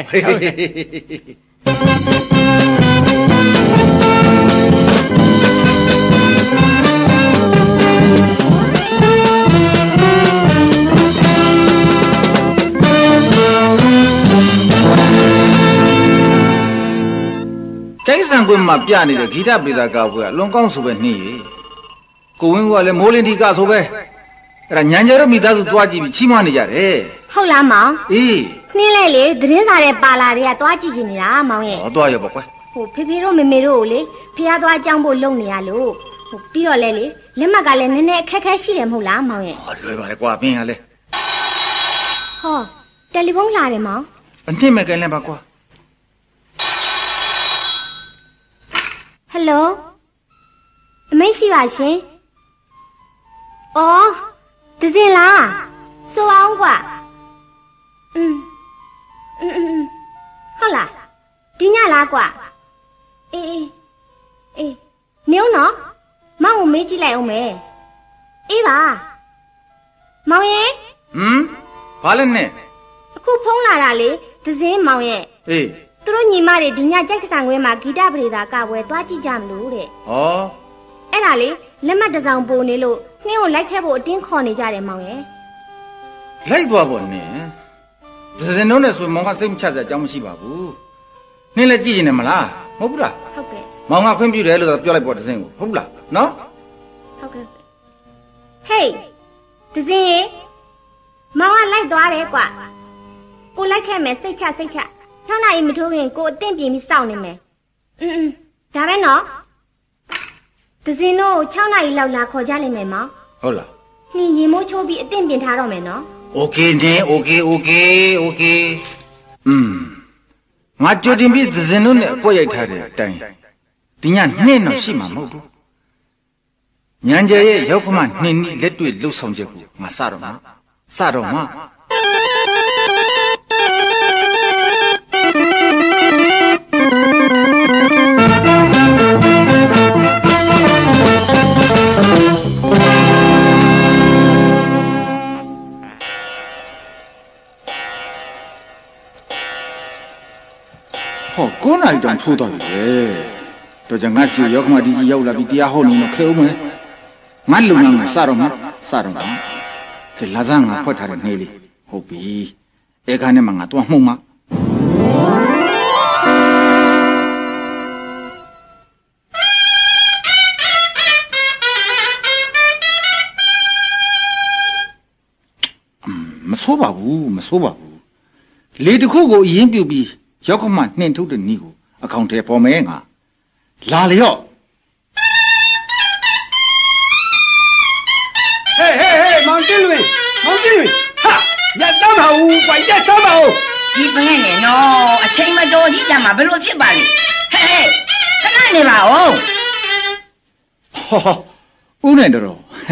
ကျိုင်းဆန်ကွင်းမှာပြနေတဲ့ဂီတပရိသတ်ကပွဲကလွန်ကောင်းဆိုပဲနှီးရေကိုဝင်းကလည်းမိုးလင်းတီကဆိုပဲအဲ့ဒါညံကြရမိသားစုသွားကြည့်ပြီးချီးမွမ်းနေကြတယ်ဟုတ်လားမောင်အေးနှင်းလိုက်လေသတင်းစာတဲ့ပါလာတွေကသွားကြည့်နေတာမောင်ရဲ့ဟောသွားရပါကွယ်ဖေဖေတို့မေမေတို့ကိုလေဖះသွားကြောင်းဖို့လုပ်နေရလို့ပြီးတော့လေလက်မှတ်ကလည်းနည်းနည်းအခက်ခဲရှိတယ်မဟုတ်လားမောင်ရဲ့ဟောလွယ်ပါလေကွာမင်းကလည်းဟောတယ်လီဖုန်းလာတယ်မောင်အနှစ်မဲ့ကလည်းပါကွာဟယ်လိုအမေရှိပါရှင်အော်တစင်လားဆိုအောင်ကွာဟုတ်လားဒီညလားကွာအေးနေဦးနော်မောင်ကိုမေးကြည့်လိုက်အောင်မယ်အေးပါမောင်ရဲ့ဘာလဲနဲ့အခုဖုန်းလာတာလေတစင်မောင်ရဲ့အေးသူတို့ညီမတွေဒီညကြိုက်ကစားခွဲမှာဂီတပရိသတ်ကပွဲသွားကြည့်ကြမလို့တဲ့ဟောအဲ့ဒါလေလက်မှတ်တစ်စောင်ပို့နေလို့နှင်းကိုလိုက်ခဲ့ဖို့အတင်းခေါ်နေကြတယ်မောင်ရဲ့လိုက်သွားပေါ့နင်းဒဇင်တို့နဲ့ဆိုမောင်ကစိတ်မချစရာအကြောင်းမရှိပါဘူးနှင်းလည်းကြည့်နေတယ်မလားမဟုတ်ဘူးလားဟုတ်ကဲ့မောင်ကခွင့်ပြုတယ်လို့ပြောလိုက်ပေါ့ဒဇင်ကိုဟုတ်လားနော်ဟုတ်ကဲ့ဟေးဒဇင်မောင်ကလိုက်သွားတယ်ကွာကိုလိုက်ခဲ့မယ်စိတ်ချ6နာရီမထိုးခင်ကိုအသင့်ပြင်ပြီးစောင့်နေမယ်ဒါပဲနော်ဒဇင်တို့6နာရီလောက်လာခေါ်ကြလိမ့်မယ်မောင်ဟုတ်လားနှင်းရေမိုးချိုးပြီးအသင့်ပြင်ထားတော့မယ်နော်โอเคနေโอเคငါကြိုတင်ပြီးဒဇင်တို့နဲ့အပွက်ရိုက်ထားတဲ့အတိုင်းဒီညနှင်းတော့ရှိမှာမဟုတ်ဘူးညံကျဲရဲ့ရောက်ခမနှင်းနီးလက်တွေ့လှုပ်ဆောင်ချက်ကိုငါစတော့မှာ9နာရီတောင်ထိုးတော့ပြီတော့ကြောင့်ငါစီရောက်ခမဒီကြီးရောက်လာပြီးတရားဟောနေတော့ခဲဦးမယ်ငါလုံငန်းကိုစတော့မှာကဲလာစားငါဖွက်ထားတဲ့နေလေးဟုတ်ပြီအဲခါနဲ့မှငါတော့မှုံမှာမဆိုးပါဘူးလေတစ်ခုကိုအရင်ပြုတ်ပြီးရောက်ခမနှင်ထုတ်တဲ့နီးကိုအကောင့်ထဲပေါ်မယ်ငါလာလျော့ဟေးမောင်တင်းလွင်ဟာရတမ်းပါဦးကွာရတမ်းပါဦးဒီပငဲ့နဲ့နော်အချိန်မတော်ကြီးကြမှာဘယ်လိုဖြစ်ပါလဲဟဲ့ခဏနေပါဦးဦးနိုင်တော်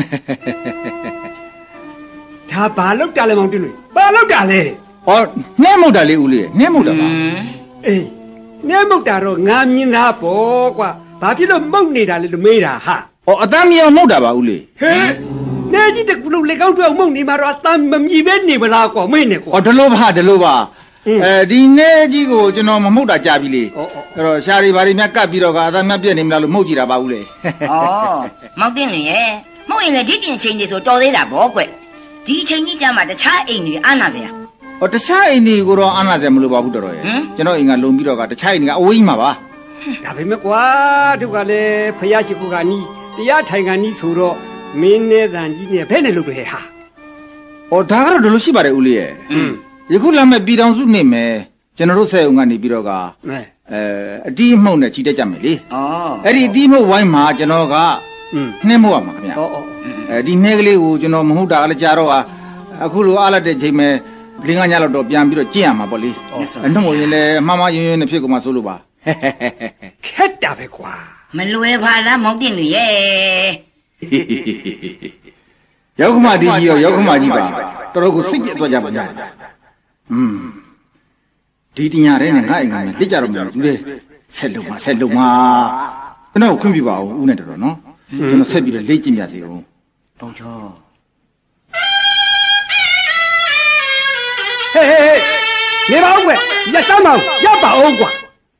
ဒါဘာလောက်တာလဲမောင်တင်းလွင်ဘာလောက်တာလဲဟောနှဲမုတ်တာလေးဦးလေးနှဲမုတ်တာပါအေးနှဲမုတ်တာတော့ငါမြင်တာပေါ့ကွာဘာဖြစ်လို့မုတ်နေတာလဲလို့မေးတာဟာဟောအသားမြောင်မုတ်တာပါဦးလေးဟဲ့နေကြီးတကူလို့လက်ကောက်တော့မုတ်နေမှာတော့အသားမမြည်ပဲနေမလားကွာမေးနေကွာဟောဒလို့ပါဒီနေကြီးကိုကျွန်တော်မမုတ်တာကြာပြီလေအဲ့တော့ရှားရီဘာတွေများကပ်ပြီးတော့ကအသားများပြည့်နေမလားလို့မုတ်ကြည့်တာပါဦးလေဩမောက်တင်လေရဲ့မုတ်ရင်လည်းဒီပြင်ချိန်ကြီးဆိုတော်သေးတာဗောကွဒီချိန်ကြီးကြမှာတခြားအိမ်တွေအာနာစရာတခြားအိမ်တွေကိုတော့အာနာစရာမလိုပါဘူးတော်ရဲ့ကျွန်တော်အိမ်ကလုံပြီးတော့ကတခြားအိမ်ကအဝေးကြီးမှာပါဒါပေမဲ့ကွာတို့ကလည်းဖယားရှိခိုးကနီးတရားထိုင်ကနီးဆိုတော့မင်းနဲ့တန်ကြီးနဲ့ဘယ်နဲ့လုပ်ပဲဟာဒါကတော့ဒီလိုရှိပါတယ်ဦးလေးရဲ့ယခုလာမဲ့ပြည်တော်စုနေမယ်ကျွန်တော်တို့ဆက်ုံကနေပြီးတော့ကအတီးမှုန့်နဲ့ချီတက်ကြမယ်လေအဲ့ဒီအတီးမှုန့်ဝိုင်းမှာကျွန်တော်ကနှင်းမှုရမှာခင်ဗျဒီနှဲကလေးကိုကျွန်တော်မဟုတ်တာလည်းကြာတော့အခုလိုအားလက်တဲ့ချိန်မဲ့လင်းကညလောက်တော့ပြန်ပြီးတော့ကြည့်ရမှာပေါ့လေနှုတ်မို့ရင်လည်းမှားမှားယွင်းယွင်းနဲ့ဖြစ်ကုန်မှဆိုလို့ပါခက်တာပဲကွာမလွယ်ပါလားမောင်တင်လူရဲ့ရောက်ခမဒီကြီးရောရောက်ခမကြီးပါတော်တော်ကိုစိတ်ပြတ်သွားကြပါများဒီတညာတဲ့နဲ့ငါအိမ်ကလည်းလက်ကြတော့မလို့သူလေဆက်လုံးပါကျွန်တော်ခွင့်ပြပါဦးဦးနဲ့တော်တော်နော်ကျွန်တော်ဆက်ပြီးတော့လေ့ကျင့်ပြစီအောင်ပုံချောဟေးနေပါဦးကွရက်စမ်းပါဦးရပ်ပါအောင်ကွာ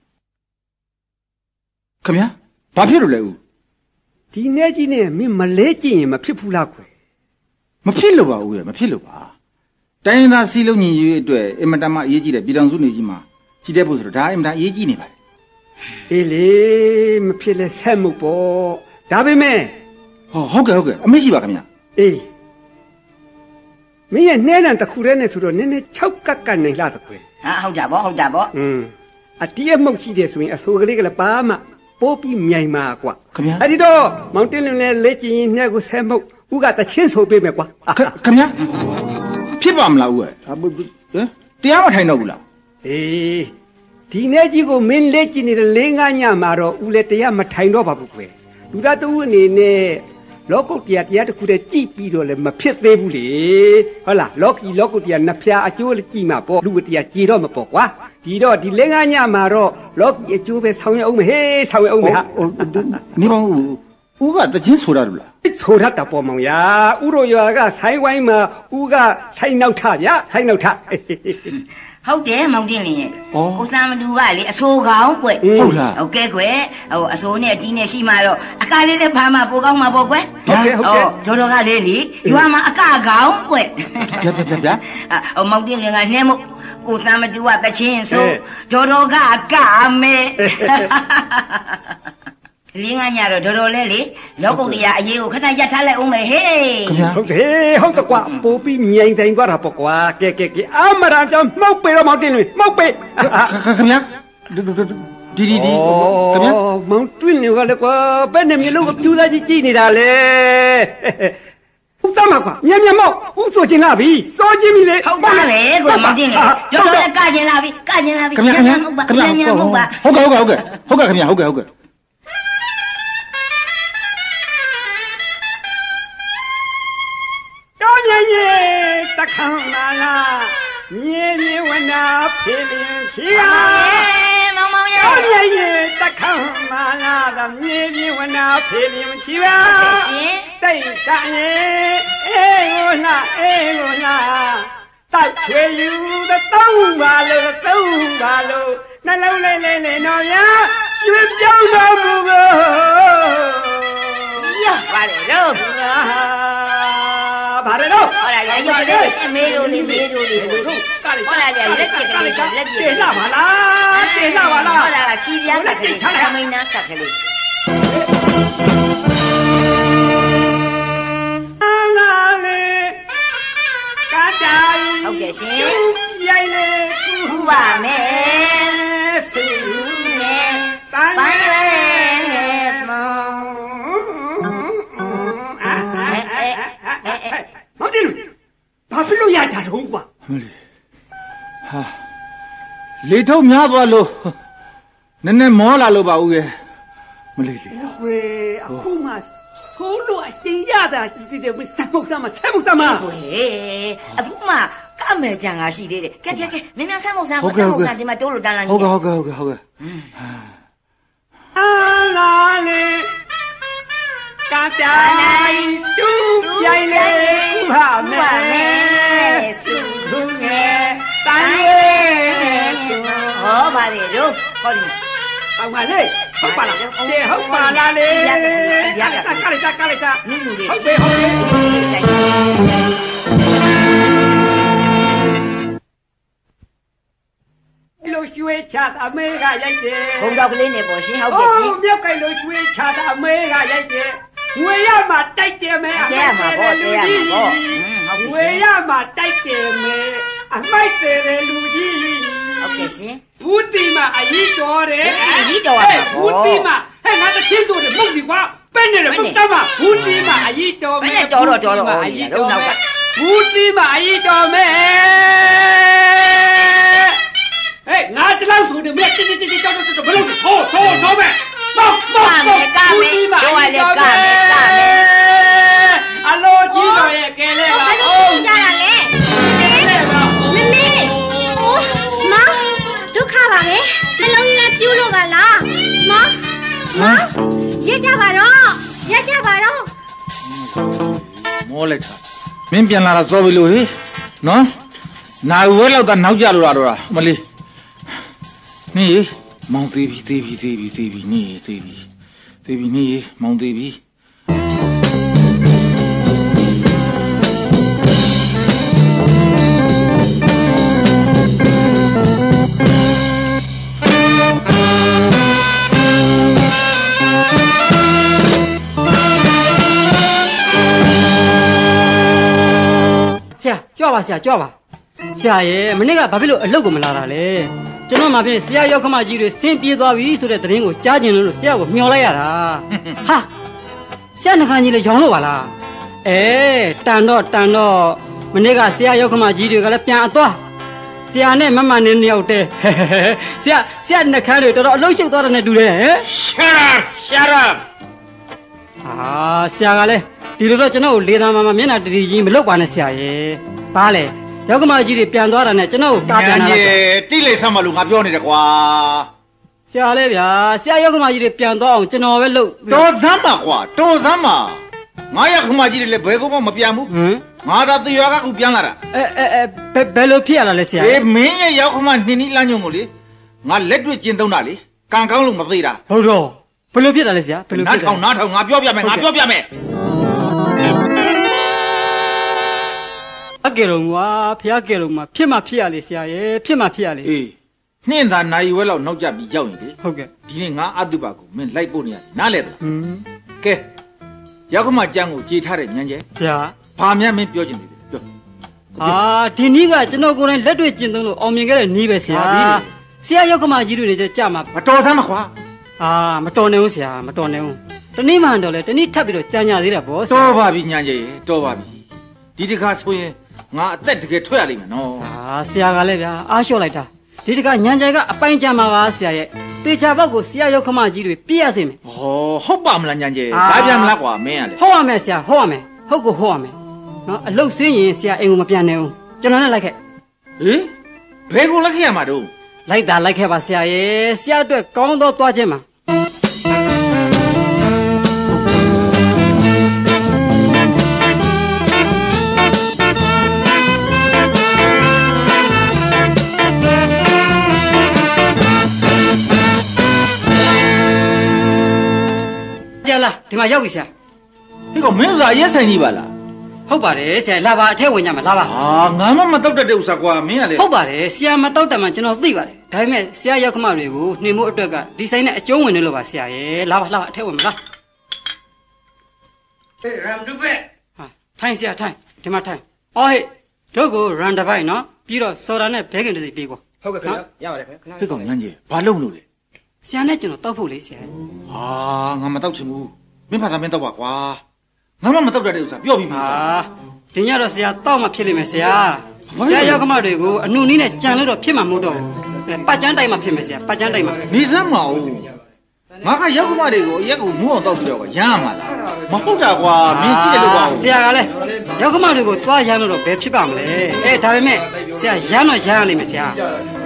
ခင်ဗျာဘာဖြစ်လို့လဲဦးဒီနေ့ကြီးနဲ့မင်းမလဲကျင့်ရင်မဖြစ်ဘူးလားကွမဖြစ်လို့ပါဦးရမဖြစ်လို့ပါတိုင်းသားစီလုံးညီရွေးအတွက်အင်မတန်မှအရေးကြီးတယ်ပြည်တော်စုနေကြီးမှာကြီးတဲ့ဖို့ဆိုတော့ဒါအင်မတန်အရေးကြီးနေပါတယ်အေးလေမဖြစ်လဲဆက်မှုပေါ့ဒါပေမဲ့ဟုတ်ကဲ့အမေရှိပါခင်ဗျာအေးမင်းရဲ့နှဲတံတစ်ခုတည်းနဲ့ဆိုတော့နည်းနည်း6ကတ်ကတ်နိုင်လားတကွယ်ဟုတ်တာပေါ့အတီးအမှုတ်ရှိတယ်ဆိုရင်အဆိုကလေးကလည်းပါမှပိုးပြီးမြိုင်မှာကွာခင်ဗျာအဲ့ဒီတော့မောင်တင်းလွင်လဲလက်ကျင်နှဲကိုဆက်မှုတ်ဦးကတချင်းဆိုပေးမယ်ကွာခင်ဗျာဖြစ်ပါမလားဦးတရားမထိုင်တော့ဘူးလားအေးဒီနေ့ကြီးကိုမင်းလက်ကျင်နေတဲ့၄၅ညမှာတော့ဦးလည်းတရားမထိုင်တော့ပါဘူးကွယ်လူသားတူအနေနဲ့လောကုတ်တရားတစ်ခုတည်းကြည်ပြီးတော့လည်းမဖြစ်သေးဘူးလေဟုတ်လားလောကုတ်တရားနှစ်ဖြာအကျိုးကြည်မှာပေါ့လူတရားကြည်တော့မပေါ့ကွာဒီတော့ဒီ၄၅ညမှာတော့လောကီအကျိုးပဲဆောင်ရအောင်မေဆောင်ရအောင်မေဟာနေပါဦးကတချင်းဆိုတာလို့လားဆိုရတာပေါ်မောင်ရဥရောရွာကဆိုင်ဝိုင်းမှာဦးကဆိုင်နောက်ထဗျာဆိုင်နောက်ထဟုတ်တယ်မောင်တင်လင်းရဲ့ကိုစံမတူကလေအဆိုးကောင်းကွဟုတ်လားဟုတ်ကဲ့ကွအဆိုးနဲ့အတီးနဲ့ရှိမှတော့အကလေးလည်းဘာမှပိုကောင်းမှာပေါ့ကွဟုတ်ကဲ့တော်ကလေးလေရွာမှာအကကောင်းကွဗျာမောင်တင်လင်းကနှဲမို့ကိုစံမတူကတချင်းဆိုတော်ကမဲလင်းကညတော့တော်လဲလေလောကုတ်တရားအရေးကိုခဏရပ်ထားလိုက်အောင်မယ်ဟေးဟုတ်တယ်ဟုတ်တော့ကွာပိုးပြီးမြိုင်တိုင်းသွားတာပေါ့ကွာကဲအမရန်ကြောင့်မှောက်ပေတော့မောင်တင်လွင်မှောက်ပေခင်ဗျာဒီခင်ဗျာမောင်တွင်းနေကလည်းကွာဘယ်နဲ့မျိုးလုံးအပြူသားကြီးကြည့်နေတာလဲဟုတ်တယ်မကွာမြန်မောက်ဦးဆိုချင်လာပြီစောချင်းပြီလေဟုတ်ပါလေကိုမောင်တင်လေကျွန်တော်လည်းကချင်လာပြီခင်ဗျာဟုတ်ပါမြန်ဟုတ်ပါဟုတ်ကဲ့ခင်ဗျာဟုတ်ကဲ့မြေတခမ်းလာလားမြေဝနာဖေးလင်းချီယာမောင်ရဲ့မြေတခမ်းလာလားမြေဝနာဖေးလင်းချီယာတိတ်တန်ရဲ့အေကိုနာတိုက်ချွေယူတဲ့သုံးပါလို့နှလုံးလေးနော်ဗျာရွှေပြောင်းတော်မူကိုရပါတယ်လို့ဘာလဲတော့ဟောလာလေရုပ်ကလေးရှင်မေးလို့လေဟောလာလေလက်ပြကလေးတင်လာပါလားဟောလာချီပြားကလေးသမင်းနာကကလေးလာလေကာတိုင်ဟုတ်ကဲ့ရှင်ရိုင်လေခုပါမယ်ဆူနဲ့ပန်းလေးမောင်မောင်တင်ဘာဖြစ်လို့ရတာတော့ကွာလေထုံများသွားလို့နည်းနည်းမောလာလို့ပါဦးရဲ့မလေးလေဝေအခုမှသိုးလို့အရှင်ရတာကြီးတဲ့ဆက်မှုစမ်းမဝေအခုမှကမယ်ကြံကရှိသေးတယ်ကဲမင်းဆက်မှုစမ်းဒီမှာတိုးလို့တန်းလာနေဟုတ်ကဲ့လာလေကာတိုင်တူရိုင်လေဘာမဲစုခုငယ်တန်ရဲ့ဟောပါလေတို့ဟောဒီအောင်ပါလေဟုတ်ပါလားဟုတ်ပါလားလေကာလိုက်တာနင်းလူလေးဟုတ်ပြီွေချတာအမေကရိုက်တယ်ဘုံတော်ကလေးနဲ့ပေါ့ရှင်ဟုတ်ကဲ့ရှင်မြောက်ကင်လို့ရွှေချတာအမေကရိုက်တယ်ငွေရမှာတိုက်တယ်မဲအမိုက်တယ်လူကြီးငွေရမှာတိုက်တယ်မဲအမိုက်တယ်လူကြီးဟုတ်ကဲ့ရှင်ဘူးတီမအကြီးတော်တယ်အကြီးတော်ပါဘူးတီမဟဲ့ငါတချင်းဆိုတယ်မဟုတ်ဒီကွာပဲနေတယ်မဟုတ်တမ်းမဘူးတီမအကြီးတော်မဲဘယ်နဲ့တော်တော့အကြီးတော်နောက်ကဘူးတီမအကြီးတော်မဲဟဲ့ငါတလောက်ဆိုတယ်မင်းတိတိတောက်ဘလို့ဆောမဲမောက်ဘူးတီမအကြီးတော်မဲအလိုကြီးတော်ရဲ့ကဲလဲပါအိုးကြတာလေမမေအိုးမောင်ဒုက္ခပါပဲနှလုံးကြီးပြူးလို့ပါလားမောင်ရကြပါတော့မောလိုက်တာမင်းပြန်လာတာစောပြီလို့ဟေးနော်နာဝဲလောက်သားနောက်ကြလို့လားမလေးနေမောင်သေးပြီနေသေးပြီနေမောင်သေးပြီကြွပါဆရာရဲ့မနေ့ကဘာဖြစ်လို့အလုပ်ကိုမလာတာလဲကျွန်တော်မှပြင်ဆရာရောက်ခမကြီးတွေဆင်းပြေးသွားပြီဆိုတဲ့သတင်းကိုကြားကျင်လို့ဆရာကိုမျှော်လိုက်ရတာဟာဆရာနှခမ်းကြီးလည်းရောင်းလို့ပါလားတန်တော့မနေ့ကဆရာရောက်ခမကြီးတွေကလည်းပြန်အသွားဆရာနဲ့မမနဲ့နှစ်ယောက်တည်းဆရာနှခမ်းတွေတော်တော်အလုပ်ရှုပ်သွားတယ်နဲ့တူတယ်ဟဲ့ရှာရဆရာကလည်းဒီလိုတော့ကျွန်တော်ကိုလေသာမမျက်နှာတတိကြီးမလုပ်ပါနဲ့ဆရာရဲ့ဘာလဲရောက်ကမကြီးတွေပြန်သွားတာနဲ့ကျွန်တော်ကိုကားပြန်လာတယ်တိလိမ့်ဆမ်းမလို့ငါပြောနေတယ်ကွာဆရာလဲဗျာဆရာရောက်ကမကြီးတွေပြန်သွားအောင်ကျွန်တော်ပဲလုပ်တော်စမ်းပါကွာတော်စမ်းပါငါရောက်ကမကြီးတွေလည်းဘယ်ကောမှမပြန်ဘူးငါသာတရွာကခုပြန်လာတာဘယ်လိုဖြစ်ရတာလဲဆရာမင်းရဲ့ရောက်ကမနှင်းနီးလမ်းညုံကိုလေငါလက်တွေ့ကျင်းသုံးတာလေကံကောင်းလို့မသေးတာဟုတ်တော့ဘယ်လိုဖြစ်တာလဲဆရာဘယ်လိုဖြစ်တာနားထောင်ငါပြောပြမယ်အကယ်တော့ကွာဖះကယ်တော့မှဖြစ်မှဖြစ်ရလေဆရာရဲ့ဖြစ်မှဖြစ်ရလေအေးနှင်းသာနိုင်ဝဲလောက်နောက်ကျပြီးရောက်ရင်လေဟုတ်ကဲ့ဒီနေ့ငါအတုပါကိုမင်းလိုက်ဖို့နေရနားလဲသလားကဲရောက်ကမကြမ်းကိုကြေထားတဲ့ညံကျဲဗျာဘာမှမင်းပြောချင်တယ်ပြောဒီနည်းကကျွန်တော်ကိုယ်တိုင်လက်တွေ့ကျင့်သုံးလို့အောင်မြင်ခဲ့တဲ့နည်းပဲဆရာဆရာရောက်ကမကြီးတွေလည်းကြမှာမတော်စမ်းမခွာမတော်နေဘူးဆရာမတော်နေဘူးတနည်းမှန်တော့လေတနည်းထပ်ပြီးတော့ကြံညာသေးတာဗောတော်ပါပြီညံကျဲတော်ပါပြီဒီတခါဆိုရင်ငါအသက်တကယ်ထွက်ရလိမ့်မယ်နော်ဆရာကလည်းဗျာအားလျှော့လိုက်တာဒီတခါညံကြိုင်ကအပိုင်းကြမှာပါဆရာရဲ့တေချာဘောက်ကိုဆရာရောက်ခမကြီးတွေပြည့်ရစေမယ်ဟုတ်ပါမလားညံကြိုင်ဒါပြန်မလားကွာမင်းကလေဟုတ်ရမယ်ဆရာဟုတ်ရမယ်ဟုတ်ကိုဟုတ်ရမယ်နော်အလုတ်စင်းရင်ဆရာအိမ်ကိုမပြန်နိုင်ဘူးကျွန်တော်နဲ့လိုက်ခဲ့ဘယ်ကိုလိုက်ခဲ့ရမှာတော့လိုက်ခဲ့ပါဆရာရဲ့ဆရာအတွက်ကောင်းသောသွားခြင်းမှာဒီမှာရောက်ပြီဆရာဒီကောင်မင်းဥစားရက်ဆိုင်ကြီးပါလားဟုတ်ပါတယ်ဆရာလာပါအထက်ဝင်ကြမှာလာပါငါမတောက်တတ်တဲ့ဥစားကွာမင်းကလေဟုတ်ပါတယ်ဆရာမတောက်တတ်မှကျွန်တော်သိပါတယ်ဒါပေမဲ့ဆရာရောက်ခမတွေကိုနှင်ဖို့အတွက်ကဒီဆိုင်နဲ့အကျုံးဝင်နေလို့ပါဆရာရဲ့လာပါအထက်ဝင်မလားရမ်ဒူဘက်ထိုင်ဆရာထိုင်ဒီမှာထိုင်ဟေးတို့ကိုရန်တပိုက်နော်ပြီးတော့စော်ဒါနဲ့ဘဲကင်တစ်စီပေးကွာဟုတ်ကဲ့ခင်ဗျရပါတယ်ခင်ဗျဒီကောင်ညမ်းကြီးဘာလုပ်လို့လဲဆရာနဲ့ကျွန်တော်တောက်ဖို့လေဆရာငါမတောက်ချင်ဘူးမင်းဘာသာမင်းတောက်ပါကွာငါမတောက်တတ်တဲ့ဥစ္စာပြောပြီးပြီဒီညတော့ဆရာတောက်မှဖြစ်လိမ့်မယ်ဆရာရောက်ခမတွေကိုအနုနည်းနဲ့ကြံလို့တော့ဖြစ်မှာမဟုတ်တော့ဘူးပတ်ကျန်းတိုင်းမှာဖြစ်မယ်ဆရာပတ်ကျန်းတိုင်းမှာနေစမ်းမအောင်ငါကရောက်ခမတွေကိုအရက်ကိုနူးအောင်တောက်ပြီးတော့ရမ်းမှာလားမဟုတ်တာကွာမင်းကြည့်တယ်လို့ပါဆရာကလည်းရောက်ခမတွေကိုတွားရမ်းလို့တော့ဘယ်ဖြစ်ပါမလဲဒါပေမဲ့ဆရာရမ်းတော့ရမ်းရလိမ့်မယ်ဆရာ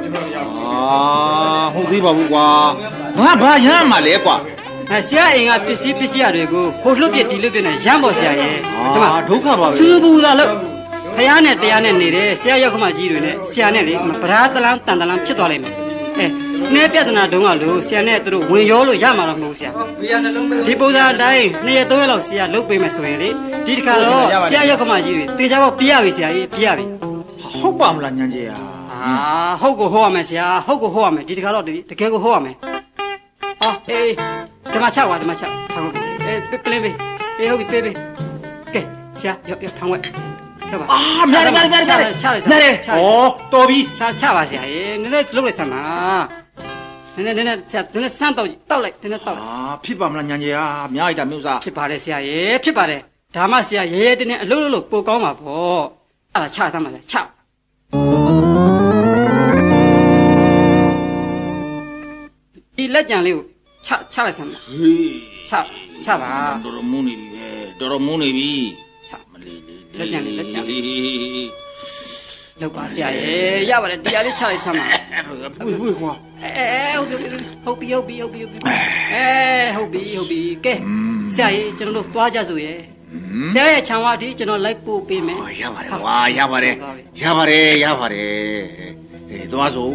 ဟုတ်သေးပါဘူးကွာငါဘာရမ်းမှာလဲကွာဆရာအိမ်ကပစ္စည်းတွေကိုဟိုလှုပ်ပြဒီလှုပ်ပြနဲ့ရမ်းပေါ်ဆရာရဲ့ဒီမှာဒုက္ခပါပဲစူပူတာလို့ဖះနဲ့တရားနဲ့နေတယ်ဆရာရောက်ခမကြီးတွေနဲ့ဆရာနဲ့လေဗရာတလန်းတန်တလန်းဖြစ်သွားလိမ့်မယ်နှဲပြဿနာတုံးကလို့ဆရာနဲ့သူတို့ဝင်ရောလို့ရမှာတော့မဟုတ်ဆရာဒီပုံစံအတိုင်း2ရက်3ရက်လောက်ဆရာလုပ်ပေးမယ်ဆိုရင်လေဒီတစ်ခါတော့ဆရာရောက်ခမကြီးတွေတေချာပေါ့ပြရပြီဆရာကြီးပြရပြီဟုတ်ပါမလားညံကြီးဟုတ်ကိုဟောရမယ်ဆရာဟုတ်ကိုဟောရမယ်ဒီတခါတော့တကယ်ကိုဟောရမယ်ဟောအေးဓမ္မချပါဓမ္မချထောင်းအေးပလင်းပေးအေးဟုတ်ပြီပေးပေးကဲဆရာရောက်ထောင်းဝဲဟုတ်ပါများတယ်ချလိုက်ချလိုက်ဩတော်ပြီချပါဆရာရေနည်းနည်းလှုပ်လိုက်စမ်းပါနည်းနည်းစမ်းတော့လိုက်နည်းနည်းတောက်ဖြစ်ပါမလားညာကြီးဟာအများကြီးတာမျိုးစားဖြစ်ပါတယ်ဆရာရေဖြစ်ပါတယ်ဒါမှဆရာရဲရဲတင်းတင်းအလုပ်လုပ်ပိုကောင်းပါပေါ့အဲ့ဒါချစမ်းပါလေချဒီလက်ကြံလေးကိုချလိုက်စမ်းပါဟေးချပါတော်တော်မုန်းနေပြီပဲတော်တော်မုန်းနေပြီချမလေးလက်ကြံလောက်ပါဆရာရေရပါတယ်တရားလေးချလိုက်စမ်းပါဝေးကွာဟုတ်ပြီဟုတ်ပြီကဲဆရာရေကျွန်တော်တို့သွားကြစို့ရေဆရာရဲ့ခြံဝါဒီကျွန်တော်လိုက်ပို့ပေးမယ်ရပါတယ်ကွာရပါတယ်အေးသွားစို့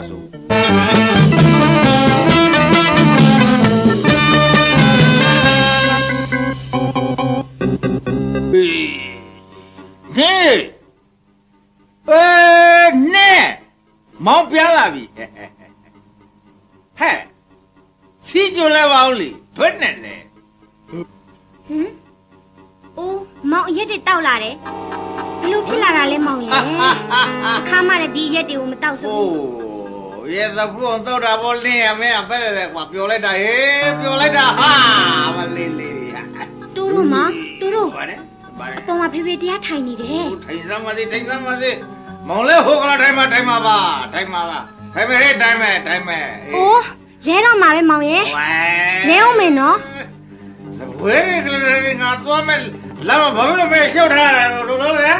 နဲ့မောင်ပြန်လာပြီဟဲ့စီကြလဲပါဦးလေဘယ်နဲ့လဲအိုးမောင်အရက်တွေတောက်လာတယ်ဘလို့ဖြစ်လာတာလဲမောင်ရဲ့အခါမှလည်းဒီအရက်တွေကိုမတောက်စဘူးရဲသဖုံတော့တာဘောလင်းရမယ်ဖက်တယ်ကွာပျော်လိုက်တာဟေးပျော်လိုက်တာဟာမလေးတူတူမောင်တူတူအပေါ်မှာဖေဖေတရားထိုင်နေတယ်ထိုင်စမ်းပါစေမောင်လဲဟိုကလာထိုင်မှာပါထိုင်မယ်ဟဲ့ထိုင်မယ်အိုးလဲတော့မှာပဲမောင်ရဲ့လဲအောင်မယ်နော်ဝဲရကလေးငါသွားမယ်လာမဘာလို့မဲရှောက်ထားတာလို့လို့လဲ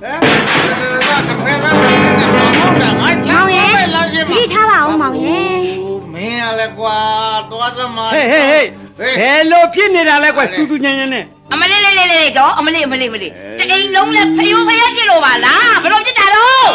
မောင်ရဲ့ဒီထားပါအောင်မောင်ရဲ့မင်းရလဲကွာသွားစမ်းဟေးဘယ်လိုဖြစ်နေတာလဲကွာစူးစူးညံ့နဲ့အမလေးတော့အမလေးတအိမ်လုံးလဲဖျိုးပြစ်လို့ပါလားဘယ်လိုဖြစ်တာတော့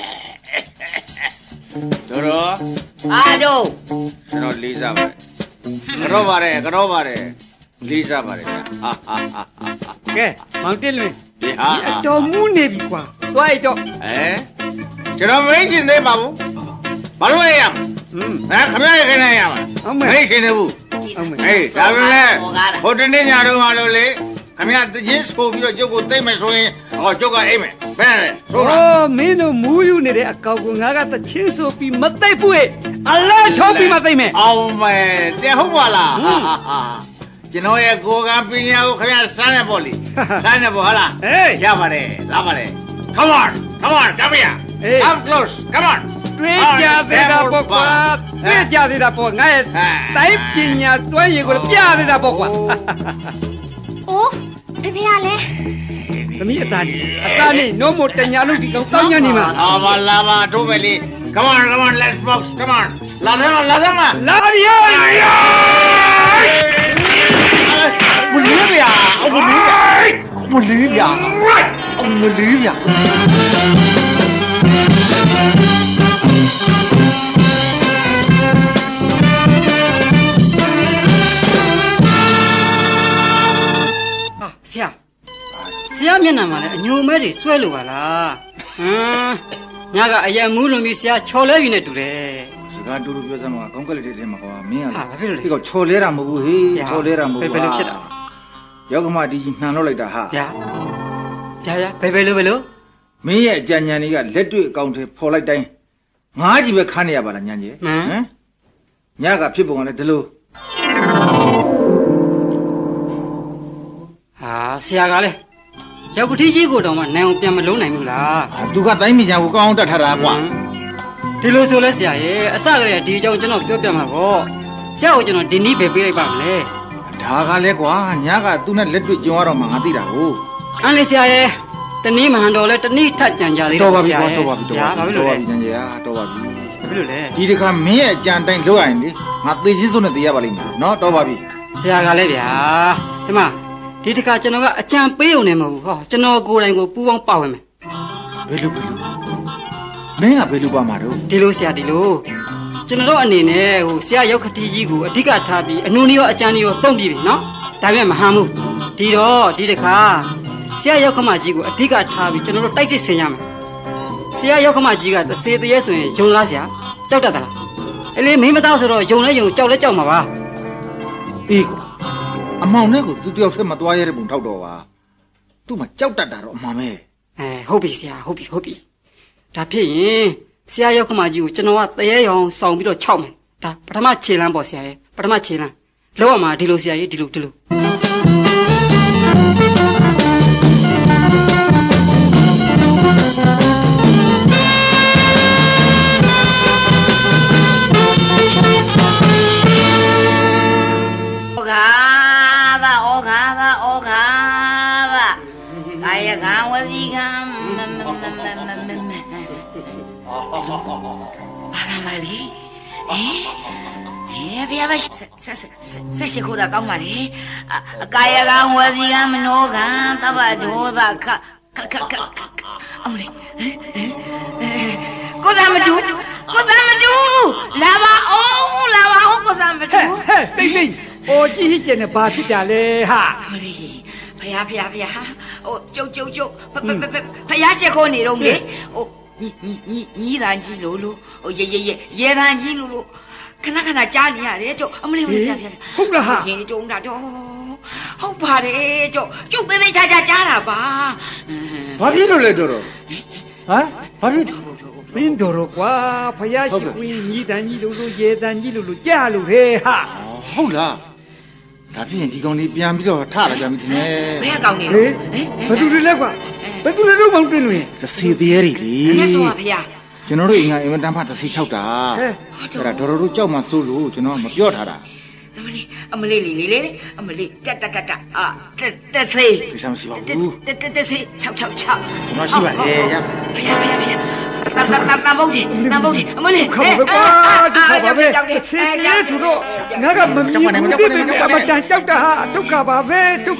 အားတို့ကျွန်တော်လေးစားပါတယ်ကတော့ပါတယ်လေးစားပါတယ်ဗျာကဲမောင်တက်လွင်တော်မူးနေပြီကွာသွားရတော့ကျွန်တော်မင်းကျင်သေးပါဘူးဘာလို့ရမလဲခမရခင်နေရမှာမင်းကျင်နေဘူးဟေးဒါပဲလေဟိုတနေ့ညတော့မလို့လေခမရတကြီးဆိုပြီးတော့ကျုပ်ကိုသိမ့်မယ်ဆိုရင်ကျုပ်ကအိမ်မယ်ဘယ်လဲဆိုတော့မင်းတို့မူးယူနေတဲ့အကောင်ကငါကတချင်းဆိုပြီးမသိပ်ဘူးအလဲထုံးပြီးမသိမ့်မယ်အောင်မယ်တဲ့ဟုတ်ပါလားကျွန်တော်ရဲ့ကိုယ်ကပညာကိုခင်ဗျာစမ်းနေပေါ့လေစမ်းနေပေါ့ဟုတ်လားရပါတယ်လာပါတယ် come on come here come close come on တွေ့ကြသေးတာပေါ့ကွာတွေ့ကြသေးတာပေါ့ငါရဲ့တိုင်းပညာတွဲရည်ကိုပြသေးတာပေါ့ကွာအိုးဖေဖေကလည်းသမီးအသားနေနိုးမို့တညာလို့ဒီကောင်စောင်းညနေမှာလာပါတို့ပဲလေ come on let's box come on လာတယ်မလာပါဗျာမလေးဗျာမလေးဗျာဆရာမျက်နှာမှာလည်းအညိုမဲတွေဆွဲလို့ပါလားညကအယံမူးလွန်ပြီးဆရာချော်လဲပြီနဲ့တူတယ်စကားတူတူပြောစမ်းမှာကောင်းကလေးတွေထဲမှာကွာမင်းကဘာဖြစ်လို့လဲဒီကောင်ချော်လဲတာမဟုတ်ဘူးဟေးချော်လဲတာမဟုတ်ဘူးဘယ်လိုဖြစ်တာယောက်ကမဒီကြီးနှံလောက်လိုက်တာဟာဗျာဘယ်လိုမင်းရဲ့အကြံဉာဏ်တွေကလက်တွေ့အကောင့်ထဲပေါ်လိုက်တိုင်းငါးကြီးပဲခါနေရပါလားညံကြီးညကဖြစ်ပုံကလည်းဒီလိုဆရာကလည်းရောက်ကတိကြီးကိုတောင်မှနိုင်အောင်ပြန်မလုံးနိုင်ဘူးလားသူကတိုင်းမိညာကိုကောင်းအောင်တတ်ထားတာကွာဒီလိုဆိုလဲဆရာရဲ့အစကတည်းကဒီအကြောင်းကျွန်တော်ပြောပြမှာပေါ့ဆရာကိုကျွန်တော်ဒီနည်းပဲပေးလိုက်ပါမလဲဒါကလည်းကွာညကသူနဲ့လက်တွေ့ကြုံရတော့မှငါသိတာဟုတ်အန်လေးဆရာရဲ့တနည်းမှန်တော့လဲတနည်းထပ်ကြံကြသေးတယ်တော်ပါပြီတော်ပါပြီဘာဖြစ်လို့လဲညံကြီးတော်ပါပြီဘာဖြစ်လို့လဲဒီတစ်ခါမင်းရဲ့အကြံတိုင်းလုပ်ရရင်လေငါသေချင်းစုံနဲ့သိရပါလိမ့်မယ်နော်တော်ပါပြီဆရာကလည်းဗျာဒီတစ်ခါကျွန်တော်ကအကြံပေးုံနဲ့မဟုတ်ဘူးဟောကျွန်တော်ကိုယ်တိုင်ကိုပူပေါင်းပါဝင်မယ်ဘယ်လိုမင်းကဘယ်လိုပါမှာတော့ဒီလိုဆရာဒီလိုကျွန်တော်တို့အနေနဲ့ဆရာရောက်ခတီးကြီးကိုအဓိကထားပြီးအနုနည်းရောအကြံနည်းရောတုံ့ပြီးပြီနော်ဒါပေမဲ့မဟန်ဘူးဒီတစ်ခါဆရာရောက်ခမကြီးကိုအဓိကထားပြီးကျွန်တော်တို့တိုက်စစ်ဆင်ရမယ်ဆရာရောက်ခမကြီးကသစေတရေဆိုရင်ယုံလားဆရာကြောက်တတ်သလားအလေမိမသားဆိုတော့ယုံလဲယုံကြောက်လဲကြောက်မှာပါအေးကွာအမောင်နဲ့ကိုသူတယောက်တည်းမသွားရတဲ့ပုံထောက်တော့ပါသူ့မှာကြောက်တတ်တာတော့အမှန်ပဲဟုတ်ပြီဆရာဟုတ်ပြီဒါဖြစ်ရင်ဆရာရောက်ခမကြီးကိုကျွန်တော်ကတရေရောင်ဆောင်ပြီးတော့ခြောက်မယ်ဒါပထမခြေလမ်းပေါ့ဆရာရဲ့ပထမခြေလမ်းလောက်ရမှာဒီလိုဆရာကြီးဒီလိုကာယကံဝစီကံဘာသာမလေးဘုရားပဲဆက်ရှိခိုးတာကောင်းပါလေကာယကံဝစီကံမနောကံသဗ္ဗဒေါသခအမလေးကိုစားမတူလာပါအောင်ကိုစားမတူစိတ်အိုကြီးကျင်နေဘာဖြစ်တာလဲဟာအမလေးဖယားဟိုကျုပ်ဖယားချက်ခိုးနေတော့လေဟိုညီးတန်ကြီးလို့ဟိုရေတန်ကြီးလို့ခဏကြားနေရတယ်ကျုပ်အမလေးဖယားဟုတ်လားဟာရှင်ကျုံတာတော့ဟုတ်ပါတယ်ကျုပ်သေးချာကြားတာပါဘာဖြစ်လို့လဲတော်ဟမ်ဘာဖြစ်မင်းတော်ကွာဖယားရှိခွင်းညီးတန်ကြီးလို့ရေတန်ကြီးလို့ကြားလို့ဟဲ့ဟာဟုတ်လားဒါဖြစ်ရင်ဒီကောင်လေးပြန်ပြီးတော့ထလာကြပြီနဲ့ဘယ်ကောင်နေလဲဘယ်သူတွေလဲကွာဘယ်သူတွေတော့မောင်းတင်လို့သစီသေးရီလေမြတ်စွာဘုရားကျွန်တော်တို့အိမ်ကအင်မတန်မှသစီ6တာအဲ့ဒါတော်တော်တို့ကြောက်မှစိုးလို့ကျွန်တော်မပြောထားတာအမလေးအမလေးတက်တက်စေးဒီဆောင်စီပါဘူးတက်စေး6 ကျွန်တော်ရှိပါတယ်ရဘုရားတန်ဖို့ကြီးအမလေးခါပါဒုက္ခပါပဲဆေးသူတို့ငါကမမြင်ဘူးအမတန်ကြောက်တာဟာဒုက္ခပါပဲ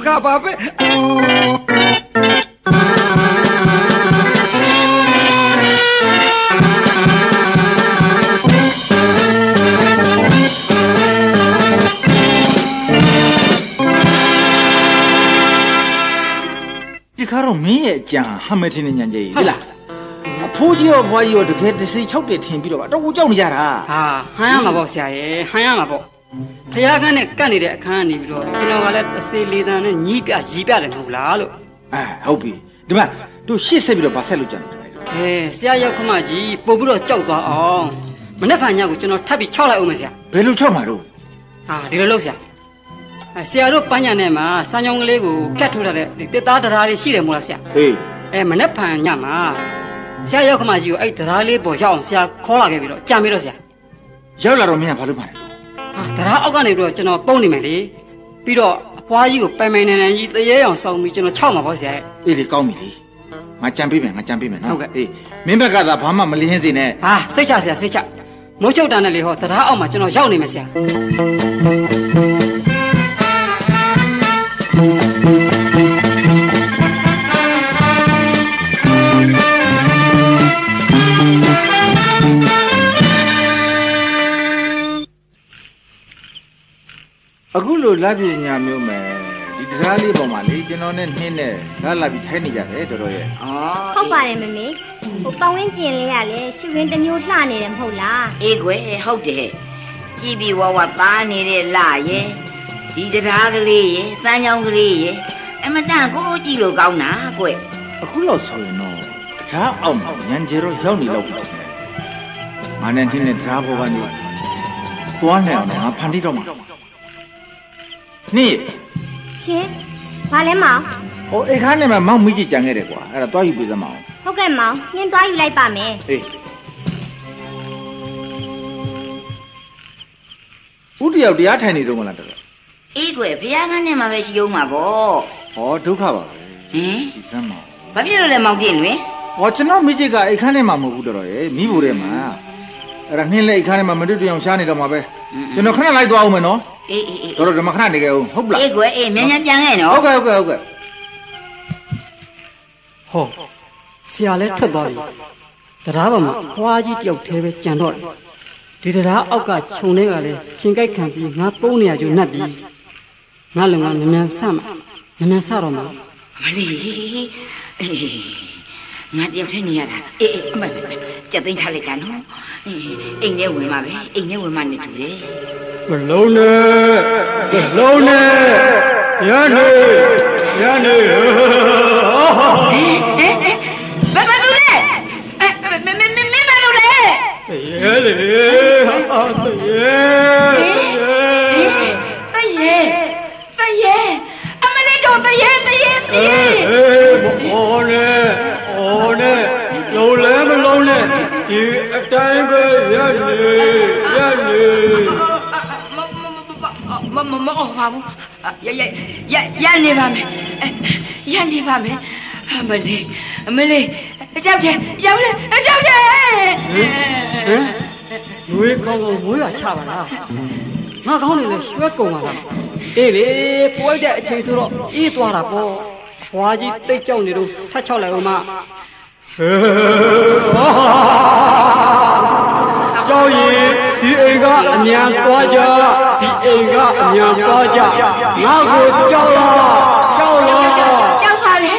ဒီခါတော့မင်းရဲ့အကြံဟမ်းမထင်းနေညံကြီးဟဲ့လားအဖိုးကြီးရောဘွားကြီးရောတကယ်တစီ6တက်ထင်ပြီးတော့တော့ကိုကြောက်နေကြတာဟာဟမ်းရမှာပေါ့ဆရာရဲ့ဟမ်းရမှာပေါ့ဖယားကန်းနဲ့ကတ်နေတဲ့အခန်းကနေပြီးတော့ကျွန်တော်ကလည်းတစေလေးတန်းနဲ့ညီးပြရီးပြတယ်မဟုတ်လားလို့ဟုတ်ပြီဒီမှာတို့ရှေ့ဆက်ပြီးတော့ဗာဆက်လို့ကြတယ်ဆရာရောက်ခမကြီးပို့ပြီးတော့ကြောက်သွားအောင်မနေ့ကညကိုကျွန်တော်ထပ်ပြီး6လိုက်အောင်မယ်ဆရာဘယ်လို6မှာတော့ဒီလိုလုပ်ဆရာဆရာတို့ပန်းညာနဲ့မှာစမ်းချောင်းကလေးကိုဖြတ်ထိုးထားတဲ့ဒီတစ်သားတရားလေးရှိတယ်မို့လားဆရာအေးမနေ့ကညမှာဆရာရောက်ခမကြီးကိုအဲ့တရားလေးပေါ်ရောက်အောင်ဆရာခေါ်လာခဲ့ပြီးတော့ကြံပြီးတော့ဆရာရောက်လာတော့မင်းကဘာလုပ်မှာလဲတရားအောက်ကနေပြီးတော့ကျွန်တော်ပုံနေမယ်လေပြီးတော့အဖွားကြီးကိုပိုင်နေကြီးတရေအောင်ဆောင်ပြီးကျွန်တော်6မှာပေါ့ဆရာအေးလေကောင်းပြီလေငါကြံပေးမယ်နော်ဟုတ်ကဲ့အေးမင်းဘက်ကသာဘာမှမလင်းစေနဲ့စိတ်ချဆရာစိတ်ချမိုးချုပ်တာနဲ့လေဟောတရားအောက်မှာကျွန်တော်ရောက်နေမယ်ဆရာအခုလိုလက်ပြညာမျိုးမယ်ဒီတရားလေးပေါ်မှာလေကျွန်တော်နဲ့နှင်းနဲ့လာပြီးထိုင်နေကြတယ်တော်ရဲ့ဟုတ်ပါတယ်မမေဟိုပတ်ဝန်းကျင်လေးကလည်းရှုရင်းတစ်မျိုးလှနေတယ်မဟုတ်လားအေးကွယ်ဟုတ်တယ်ကြည်ပြီးဝဝသားနေတဲ့လှရဲ့ဒီတရားကလေးရဲ့စမ်းချောင်းကလေးရဲ့အမတန်ကိုကြည့်လို့ကောင်းတာကွယ်အခုတော့ဆိုရင်တော့တရားအောင်ညံကျေတော့ရောက်နေတော့ပြီငါနဲ့နှင်းနဲ့တရားပေါ်ကနေသွားနေအောင်ငါဖန်တီးတော့မှာนี่ရှင်ဘာလဲမောင်ဟိုအိတ်ခါနဲ့မှမောင်မိကြည့်ကြံခဲ့တယ်ကွာအဲ့ဒါတွားယူပေးစမ်းမအောင်ဟုတ်ကဲ့မောင်နှင်းတွားယူလိုက်ပါမယ်အေးဦးတယောက်တရားထိုင်နေတော့မလားတော်အေးကွယ်ဘုရားကန်းနဲ့မှပဲရှိအောင်မှာပေါ့ဟောဒုက္ခပါပဲဟင်ဒီစမ်းမအောင်ဘာဖြစ်လို့လဲမောင်ပြင်းလွင်ဟောကျွန်တော်မိကြည့်ကအိတ်ခါနဲ့မှမဟုတ်ဘူးတော်ရဲ့မိဖို့ထဲမှာအဲ့ဒါနှင်းလက်အိတ်ခါနဲ့မှမတွေ့တယောင်ရှားနေတော့မှာပဲကျွန်တော်ခဏလိုက်သွားအောင်မယ်နော်အေးတော်ဒီမှာခဏနေကြအောင်ဟုတ်လားအေးကွယ်အေးမြန်ပြန်ခဲ့နော်ဟုတ်ကဲ့ဟောဆရာလည်းထွက်သွားပြီတရားပေါ်မှာဖွားကြီးတယောက်တည်းပဲကြံတော့တယ်ဒီတရားအောက်ကခြုံတွေကလည်းရှင်ကြိုက်ခံပြီးငါပုံးနေရကြုံနှက်ပြီးငါလုံကမြန်ဆတော့မှာမလီငါတယောက်ထဲနေရတာအေးအမကြက်သိမ်းထားလိုက်တာနော်အိမ်ထဲဝင်ပါပဲအိမ်ထဲဝင်မှနေတူတယ်မလုံးနဲ့ရနေဘယ်သူလဲမင်းဘယ်သူလဲရဲလေဟာတရဲအမလေးတော့တရဲအော်နဲ့လုံးလဲမလုံးနဲ့ဒီအတိုင်းပဲရနေမအောင်ပါဘူးရနေပါမယ်အမလေးအကြောက်တယ်ရောက်လေအကြောက်တယ်ရွေးကောင်းမွေးရချပါလားငါကောင်းနေလဲရွှဲကုန်ပါလားအေးလေပိုက်တဲ့အချိန်ဆိုတော့အေးသွားတာပေါ့ဘွားကြီးတိတ်ကြောက်နေတော့ထတ်ချောက်လိုက်အောင်မကြောက်ရင်ဒီအိမ်ကအမြန်သွားကြငါကိုကြောက်ပါတယ်ကြောက်ပါတယ်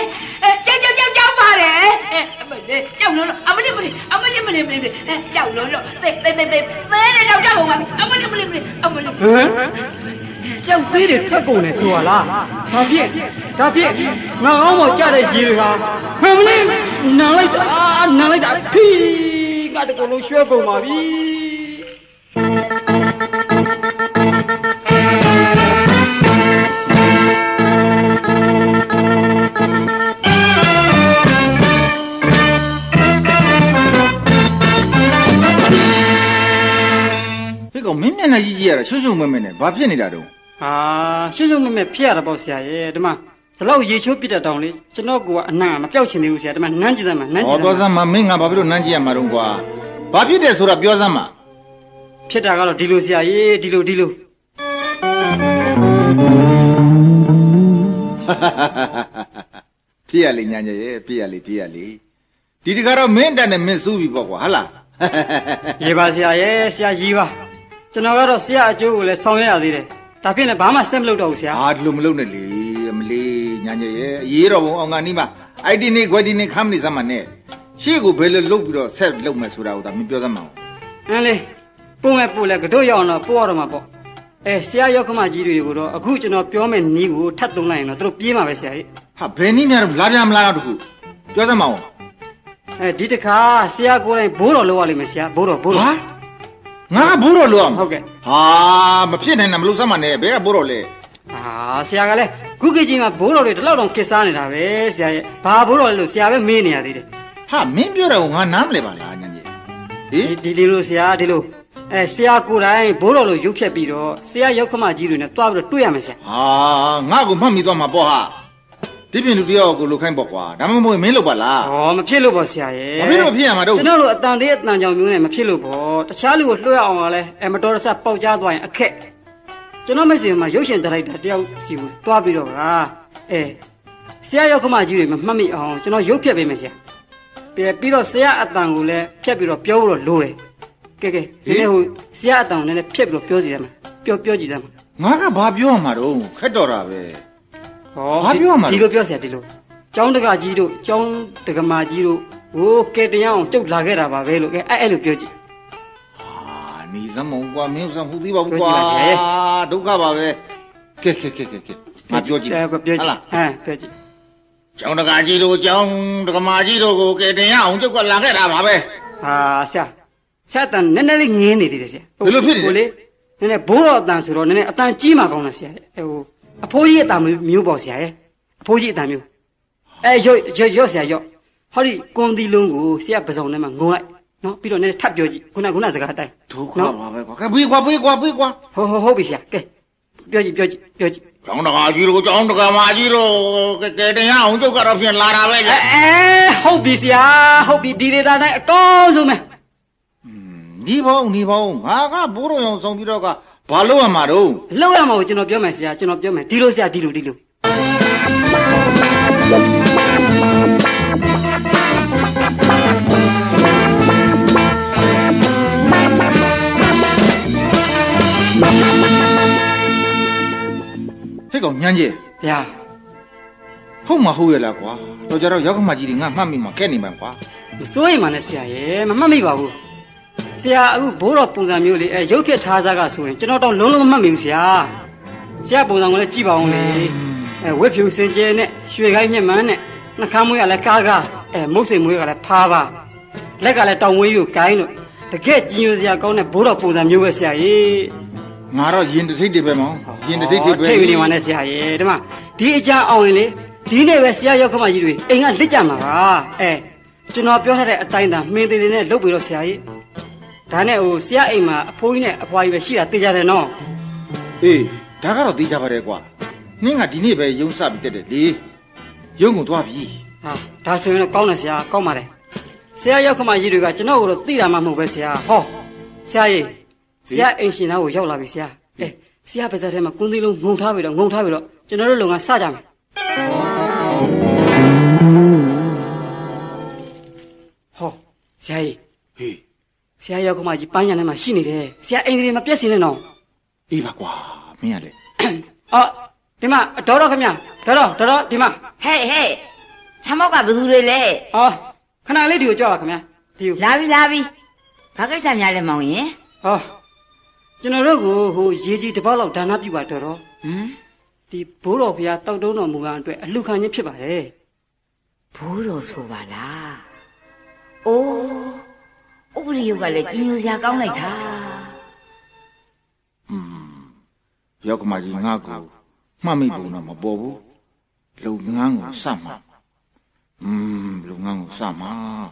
ကြောက်လို့အမလေးကြောက်လို့သေတယ်ကြောက်ကုန်ပါအမလေးကြောက်သေးတယ်ထွက်ကုန်တယ်ဆိုရလားဒါဖြင့်ငါကောင်းမကြတဲ့ကြီးတွေဟာဖမလေးနာလိုက်တာခီးငါတကူလုံးရွှဲကုန်ပါပြီမင်းမျက်နှာကြီးကြီးရတာရှုံမဲနဲ့ဘာဖြစ်နေတာတုံးရှုံမဲဖြစ်ရတာပေါ့ဆရာရဲ့ဒီမှာဒီလောက်ရေချိုးပြစ်တဲ့တောင်လေးကျွန်တော်ကအနံ့မပြောက်ချင်သေးဘူးဆရာဒီမှာနန်းကြည့်စမ်းပါနန်းကြည့်တော့စမ်းမမင်းငါဘာဖြစ်လို့နန်းကြည့်ရမှာတုံးကွာဘာဖြစ်တယ်ဆိုတာပြောစမ်းပါဖြစ်တာကတော့ဒီလိုဆရာရဲ့ဒီလိုဖြစ်ရလေညာညရဲ့ဖြစ်ရလေဒီတခါတော့မင်းတန်နဲ့မင်းစူးပြီပေါ့ကွာဟလားရေပါဆရာရဲ့ဆရာကြီးပါကျွန်တော်ကတော့ဆရာအကျိုးကိုလည်းဆောင်ရွက်ရသေးတယ်ဒါဖြင့်လည်းဘာမှဆက်မလုပ်တော့ဘူးဆရာဒီလိုမလုပ်နဲ့လေအမလေးညာညရဲ့အရေးတော်ဘုံအောင်ငါနီးမှာအိုက်ဒီနေခွဲဒီနေခမ်းနေစမ်းမနဲ့ရှေ့ကိုဘယ်လိုလုပ်ပြီးတော့ဆက်လုပ်မယ်ဆိုတာကိုဒါမင်းပြောစမ်းမအောင်လေပို့လဲကတော့ရောက်တော့ပို့ရတော့မှာပေါ့ဆရာရောက်ခမကြီးတွေကိုတော့အခုကျွန်တော်ပြောမယ့်နီးကိုထပ်သုံးလိုက်ရင်တော့သူတို့ပြေးမှာပဲဆရာကြီးဟာဘယ်နည်းများတော့လာပြန်မလားတော့တခုပြောစမ်းမအောင်ဒီတခါဆရာကိုယ်တိုင်ဘိုးတော်လောက်ရလိမ့်မယ်ဆရာဘိုးတော်ဟာငါဘိုးတော်လောက်ဟုတ်ကဲ့ဟာမဖြစ်နိုင်တာမလို့စမ်းမနဲ့ဘယ်ကဘိုးတော်လဲဆရာကလည်းခုခေတ်ကြီးမှာဘိုးတော်တွေဒီလောက်တောင်ခစ်စားနေတာပဲဆရာရဲ့ဘာဘိုးတော်လဲလို့ဆရာပဲမေးနေရသေးတယ်ဟာမင်းပြောတယ်ကိုငါနားမလဲပါလားညာကြီးဒီလိုဆရာဒီလိုဆရာကိုယ်တိုင်ဘိုးတော်လိုရုပ်ဖြတ်ပြီးတော့ဆရာရောက်ခမကြီးတွေနဲ့တွားပြီးတော့တွေ့ရမယ်ဆရာငါ့ကိုမှတ်မိသွားမှာပေါ့ဟာဒီပြင်လူတယောက်ကိုလုခိုင်းပေါ့ကွာဒါမှမဟုတ်မင်းလုပ်ပါလားမဖြစ်လို့ပေါ့ဆရာရဲ့မဖြစ်လို့ဖြစ်ရမှာတော့ကျွန်တော်တို့အတန်သေးအတန်ကြောင်မျိုးနဲ့မဖြစ်လို့ပေါ့တခြားလူကိုလွှဲအောင်ကလည်းမတော်တဆပေါက်ကြားသွားရင်အခက်ကျွန်တော်မရှိရင်မှရုပ်ရှင်ဒါရိုက်တာတယောက်စီကိုတွားပြီးတော့ဆရာရောက်ခမကြီးတွေမမှတ်မိအောင်ကျွန်တော်ရုပ်ဖြတ်ပေးမယ်ဆရာပြီးတော့ဆရာအတန်ကိုလည်းဖြတ်ပြီးတော့ပြောလို့လိုတယ်ကဲဒီနေ့ဟိုဆရာအတန်ကိုလည်းဖြတ်ပြီးတော့ပြောစီတယ်မှာပြောကြည့်စမ်းပါငါကဘာပြောမှာတော့ခက်တော့တာပဲဘာပြောမှာဒီလိုပြောဆရာဒီလိုကျောင်းတကကြီးတို့ကျောင်းတကမာကြီးတို့ဟိုကဲတရားအောင်ကျုပ်လာခဲ့တာပါပဲလို့ကဲအဲ့လိုပြောကြည့်နီးစမ်းမကွာမင်းစမ်းဟုတ်သေးပါဘူးကွာဒုက္ခပါပဲကဲငါပြောကြည့်ပြောကြည့်ပြောကြည့်ကျောင်းတကကြီးတို့ကျောင်းတကမာကြီးတို့ကိုကဲတရားအောင်ကျုပ်ကလာခဲ့တာပါပဲဆရာတန်နည်းနည်းလေးငင်းနေသေးတယ်ဆရာဘယ်လိုဖြစ်နေလဲနည်းနည်းဘိုးတော်အတန်ဆိုတော့နည်းနည်းအတန်ကြီးမှာကောင်းလားဆရာဟိုအဖိုးကြီးအတန်မျိုးပေါ့ဆရာရဲ့အဖိုးကြီးအတန်မျိုးရော့ဆရာရော့ဟောဒီကွန်ဒီလုံးကိုဆရာပစုံထဲမှာငုံလိုက်နော်ပြီးတော့နည်းနည်းထပ်ပြောကြည့်ခုနစကားအတိုင်းဒုက္ခပါပဲကွာကဲပြေးကွာဟုတ်ပြီဆရာကဲပြောကြည့်ကျောင်းတကာကြီးတို့ကျောင်းတကာမကြီးတို့ကဲတရားအောင်ကျုပ်ကတော့ဖြင့်လာတာပဲဟုတ်ပြီဆရာဟုတ်ပြီဒီဒေသတိုင်းအကောင်းဆုံးပဲဒီဘောင်းငါကဘိုးတော်အောင်ဆောင်ပြီးတော့ကဘာလုပ်ရမှာတော့လုပ်ရမှာကိုကျွန်တော်ပြောမယ်ဆရာကျွန်တော်ပြောမယ်ဒီလိုဆရာဒီလိုဟဲ့ကောင်ညမ်းကြီးဗျာဟုတ်မှာဟုတ်ရလားကွာတော့ကြတော့ယောက်ျားမကြီးတွေငါမှတ်မိမှာကဲနေမှာကွာမစိုးရင်မှလည်းဆရာရဲ့မမှတ်မိပါဘူးဆရာအခုဘိုးတော်ပုံစံမျိုးလေးရုပ်ဖြစ်ထားစားကဆိုရင်ကျွန်တော်တော့လုံးလုံးမမှတ်မိဘူးဆရာဆရာပုံစံကိုလည်းကြည့်ပါအောင်လေဝက်ဖြူစင်ကျဲနဲ့ရွှေခိုင်းမြင့်မှန်းနဲ့နှာခမ်းမွေးကလည်းကားကားမုတ်စိမ်မွေးကလည်းဖားပါလက်ကလည်းတောင်ဝေးယူကိုင်းလို့တကယ်ကြီးညိုစရာကောင်းတဲ့ဘိုးတော်ပုံစံမျိုးပဲဆရာကြီးငါတော့ရင်တစိတ်တွေပဲမောင်ရင်တစိတ်တွေပဲထိတ်နေမှနဲ့ဆရာကြီးဒီမှာဒီအကြမ်းအောင်ရင်လေဒီနေ့ပဲဆရာရောက်ခမကြီးတွေအိမ်ကလက်ကြမှာပါကျွန်တော်ပြောထားတဲ့အတိုင်းသာမှင်းသေးသေးနဲ့လုပ်ပြီးတော့ဆရာကြီးဒါနဲ့ဆရာအိမ်မှာအဖိုးကြီးနဲ့အဖွားကြီးပဲရှိတာသိကြတယ်နော်အေးဒါကတော့သိကြပါတယ်ကွာနင်းကဒီနေ့ပဲရုံးစပြီးတက်တယ်လေရုံးကိုသွားပြီဟာဒါဆိုရင်တော့ကောင်းတယ်ဆရာကောင်းပါတယ်ဆရာရောက်ခမကြီးတွေကကျွန်တော်ကိုတော့သိတာမှမဟုတ်ပဲဆရာဟောဆရာကြီးဆရာအိမ်ရှင်သားကိုရောက်လာပြီဆရာဆရာပါဇက်ထဲမှာကွန်းသေးလုံးငုံထားပြီးတော့ကျွန်တော်တို့လုံကစကြမယ်ဟောဆရာကြီးဟေးဆရာရောက်ခမကြီးပန်းရံထဲမှာရှိနေတယ်ဆရာအိမ်ကလေးမပြက်စင်းနဲ့တော့အေးပါကွာမင်းရလေဒီမှာဒေါ်ခင်ဗျဒေါ်ဒီမှာဟဲ့ချမ်းမောက်ကဘယ်သူတွေလဲခဏလေးဒီကိုကြွပါခင်ဗျဒီကိုလာပြီဘာကိစ္စများလဲမောင်ရင်ကျွန်တော်တို့ကိုရေကြီးတစ်ပေါက်လောက်ဒါနပြုပါတော်ဒီဘိုးတော်ဘုရားတောက်တုံးတော်မူကအတွေ့အလှခံခြင်းဖြစ်ပါတယ်ဘိုးတော်ဆိုပါလားအိုးဥပရိယုတ်ကလည်းကြီးညိုစရာကောင်းလိုက်တာယောက်ျားမကြီးငါ့ကိုမှတ်မိပုံတော့မပေါ်ဘူးလုပ်ငန်းကိုစမှာလုပ်ငန်းကိုစမှာ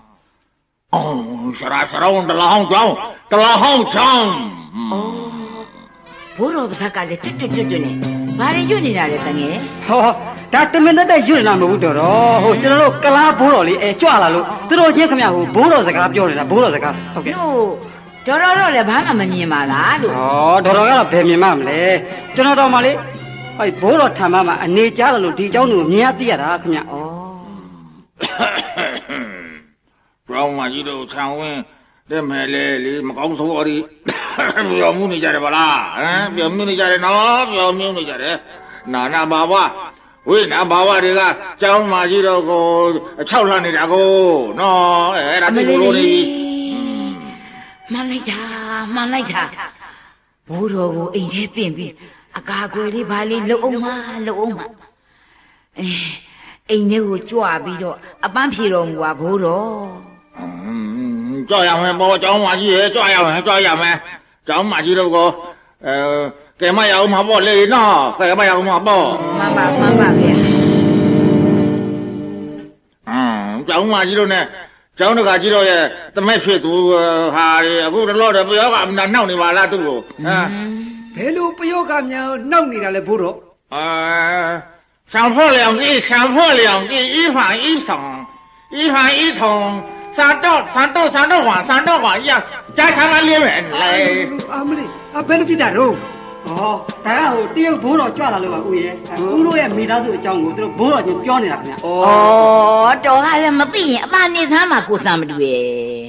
စရောင်းတလားဟောင်းချောင်းဘိုးတော်ဘက်ကလည်းတွတ်နဲ့ဘာတွေရွတ်နေတာလဲတငယ်ဒါတမင်သက်ရွတ်နေတာမဟုတ်တော့ကျွန်တော်တို့ကလားဘိုးတော်လေးကြွလာလို့သူတို့ချင်းခင်ဗျဘိုးတော်စကားပြောနေတာဘိုးတော်စကားဟုတ်ကဲ့ဒေါ်တော့လည်းဘာမှမမြင်ပါလားလို့ဒေါ်ကတော့ဘယ်မြင်မှမလဲကျွန်တော်တော်မှလေဘိုးတော်ထံမှာအနေကြားတယ်လို့ဒီเจ้าကိုမြင်ရသိရတာခင်ဗျပြောင်းမကြီးတို့ဆံဝင်းတဲ့မဲလေမကောင်းဆိုးအရီပြောင်းမှုနေကြတယ်ဗလားပြောင်းမှုနေကြတယ်နော်ပြောင်းမှုနေကြတယ်နာဘာဝဝိနာဘာဝတွေကကျောင်းမကြီးတို့ကိုအချောက်လှနေတာကိုနော်အဲ့ဒါဒီလိုနေမှန်လိုက်တာဘိုးတော်ကိုအိမ်ထဲပင့်ပြီးအကာအကွယ်လေးဘာလေးလှုပ်အောင်မအိမ်ထဲကိုကြွပြီးတော့အပန်းဖြေတော်မူပါဘိုးတော်ကြွရမယ်ပေါ့ကျောင်းမကြီးရဲ့ကြွရမယ်ကျောင်းမကြီးတို့ကိုကဲမရအောင်မှာပေါ့လေနော်ကဲမရအောင်မှာပေါ့မှန်ပါဗျာကျောင်းမကြီးတို့ ਨੇ ကျောင်းတကာကြီးတို့ရဲ့သမက်ဖြစ်သူဟာအခုတော့ပယောကအမနာနှောက်နေပါလားသူ့ကိုဘယ်လိုပယောကများနှောက်နေတာလဲဘိုးတော်想破两地一反一省一反一统三道黄一样加强了里面来မလေးဘယ်လိုဖြစ်တာတော့ဒါကတရုတ်ဘိုးတော်ကြွလာလို့ပါဦးရဲ့ဦးတို့ရဲ့မိသားစုအကြောင်းကိုသူတို့ဘိုးတော်ချင်းပြောနေတာခင်ဗျတော်ကလည်းမသိရင်အပါနေစမ်းမှာကိုစံမတူရဲ့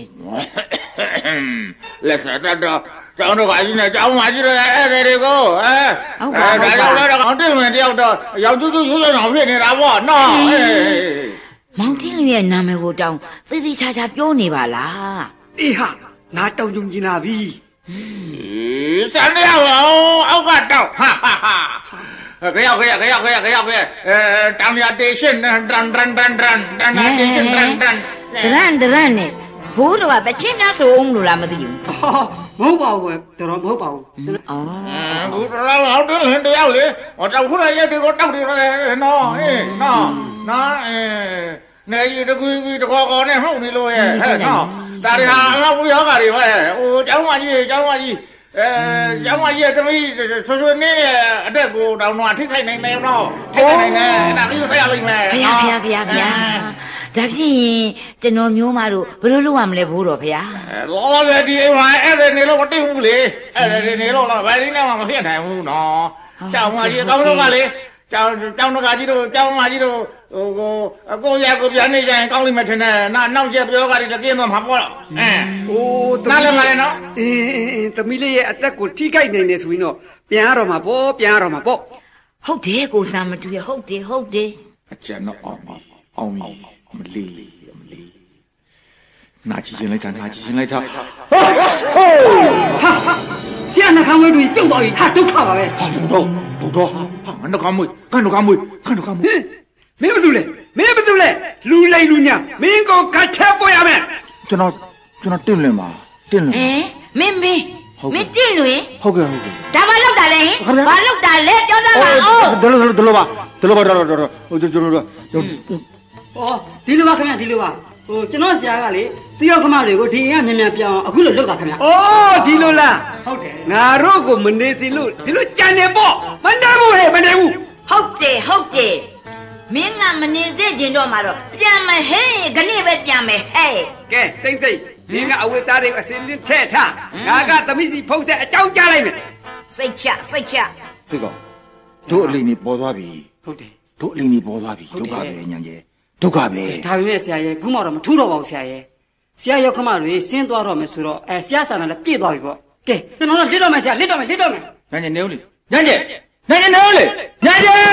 လက်ဆက်တော့ကျောင်းတော်ကကြီးနဲ့ကျောင်းမကြီးတို့အဲ့ဒါတွေကိုဒါကြောင့်လည်းကောင်တင်ဝင်တယောက်တော့ရောက်တူရွှေဆောင်ဖြစ်နေတာပေါ့နော်မောင်တင်းရဲ့နာမည်ကိုတောင်းသေသေးချာချာပြောနေပါလားအေးဟာငါတောင်းကြုံကျင်လာပြီစံရအောင်အောက်ကတော့ဟာခရောက်တောင်ရတေရှင်တန်တေရှင်တန်နဲ့ဘိုးတော်ကတချင်းများဆိုအောင်လို့လားမသိဘူးမဟုတ်ပါဘူးတော်မဟုတ်ပါဘူးဘူးတော်ဟုတ်တယ်တယောက်လေတောက်ခုရရဲ့ဒီကိုတောက်တယ်နော်နေကြီးတကူကြီးတခေါ်နဲ့ဟုတ်နေလို့ရဲ့ဟဲ့နော်ဒါတွေဟာအမဘူးယောဂါတွေပဲကျောင်းမကြီးကျောင်းမကြီးရဲ့သမီးဆွေနေတဲ့အတက်ကိုတောင်တော့ထိခိုက်နိုင်တယ်နော်ထိခိုက်နိုင်တယ်ဒါပြီးဆက်ရလိမ့်မယ်ဘုရားဒါဖြစ်ရင်ကျွန်တော်မျိုးမတို့ဘယ်လိုလုပ်ရမလဲဘိုးတော်ဘုရားလောလောဒီအိမ်မှာအဲ့ဒါနေလို့မသိဘူးလေအဲ့ဒါနေလို့ဘယ်ဒီနဲ့မှမဖြစ်နိုင်ဘူးနော်ကျောင်းမကြီးကောင်းတော့ကလေကျောင်းတော်ကကြီးတို့ကျောင်းမကြီးတို့ကိုရကိုပြန်နေကြရင်ကောင်းလိမ့်မယ်ထင်တယ်နောက်ချက်ပြောကြတယ်တကင်းတော့မှာပေါ့နားလည်မလဲနော်သမီးလေးရဲ့အတက်ကိုထိခိုက်နေနေဆိုရင်တော့ပြန်ရတော့မှာပေါ့ဟုတ်တယ်ကိုစံမတူရဟုတ်တယ်ကျန်တော့အောင်ပြီမလီနာကြည့်ချင်းလိုက်တာဟာဆရာနှခမ်းမွေးတွေပြုတ်သွားပြီဟာဒုက္ခပါပဲတော့ဟာနှခမ်းမွေးမင်းဘာလုပ်လဲလူလိမ်လူညာမင်းကိုကတ်ချက်ပေါ်ရမယ်ကျွန်တော်တင့်လွင်ပါမင်းတိလွင်ဟုတ်ကဲ့ဒါဘာလောက်တာလဲဟင်ဘာလောက်တာလဲပြောသားပါအောင်ဒလိုပါကျွန်တော်ဒီလိုပါခင်ဗျဒီလိုပါကျွန်တော်ဆရာကလေသီယောကမတွေကိုဒီအိမ်ကမြန်ပြောင်းအခုလို့လုပ်တာခင်ဗျဒီလိုလားဟုတ်တယ်ငါတို့ကိုမနေစီလို့ဒီလိုကြံနေပေါ့မနေဘူးဟုတ်တယ်မင်းကမနေစေချင်တော့မှာတော့ပြန်မယ်ဟဲ့ခဏပဲပြန်မယ်ဟဲ့ကဲစိတ်မင်းကအဝတ်သားတွေအစင်းလင်းထဲ့ထားငါကသမီးစီဖုံးဆက်အကြောင်းကြားလိုက်မယ်စိတ်ချဒီကောင်တို့အလိနေပေါ်သွားပြီဟုတ်တယ်တို့အလိနေပေါ်သွားပြီဒုက္ခပဲညံကျဲဒုက္ခပဲဒါပေမဲ့ဆရာရဲ့ခုမှတော့မထူးတော့ပါဘူးဆရာရောက်ခမတွေဆင်းသွားတော့မယ်ဆိုတော့ဆရာစာနာလည်းပြည့်သွားပြီပေါ့ကဲကျွန်တော်တို့လစ်တော့မယ်ဆရာလစ်တော့မယ်ညံကျဲနေဦးလေညံကျဲနေဦးလေညံကျဲ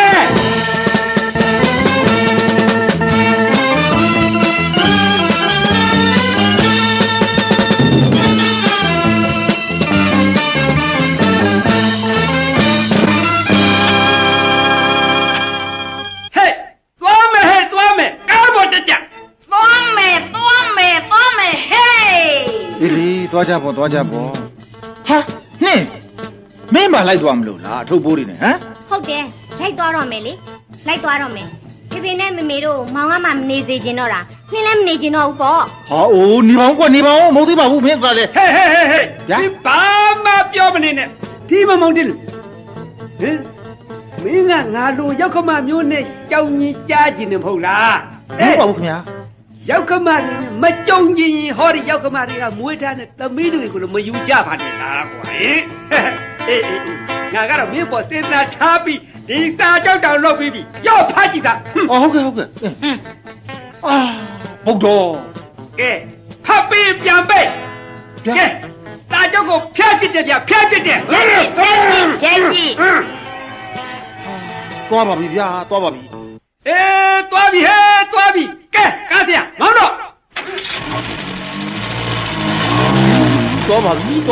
သွားကြပေါ့ဟာနင်းမင်းမလိုက်သွားမလို့လားအထုပ်ပိုးတွေနဲ့ဟမ်ဟုတ်တယ်လိုက်သွားတော့မယ်လေလိုက်သွားတော့မယ်ဖေနဲ့မမေတို့မောင်ကမှမနေစေချင်တော့တာနှင်းလည်းမနေချင်တော့ဘူးပေါ့ဟာအိုးနေပါဦးကွနေပါဦးမဟုတ်သေးပါဘူးမင်းသားလေဟဲ့ဒီဘာမှပြောမနေနဲ့ဒီမမောင်တင်လို့ဟင်မင်းကငါလိုရောက်ခမမျိုးနဲ့ကြောင်ကြီးရှားကျင်နေမဟုတ်လားဟုတ်ပါဘူးခင်ဗျာရောက်ခမတွေမကြုံကျင်ရင်ဟောဒီရောက်ခမတွေကမွေးထားတဲ့သမီးတွေကိုလည်းမယူကြပါနဲ့လားကွာဟင်အေးငါကတော့မင်းပေါ်စေတနာထားပြီးဒီစာကြောက်တောင်လုပ်ပြီးပြီရော့ဖတ်ကြည့်တာဟုတ်ကဲ့အာဘုတ်တော်ကဲဖတ်ပြီးပြန်ပိတ်ကဲစာကြောက်ကိုဖျက်စစ်တယ်ဗျဖျက်စစ်တယ်ဖျက်စစ်သွားပါပြီဗျာသွားပါပြီသွားပြီသွားပြီကဲကားစရာမောင်းတော့သွားပါပြီ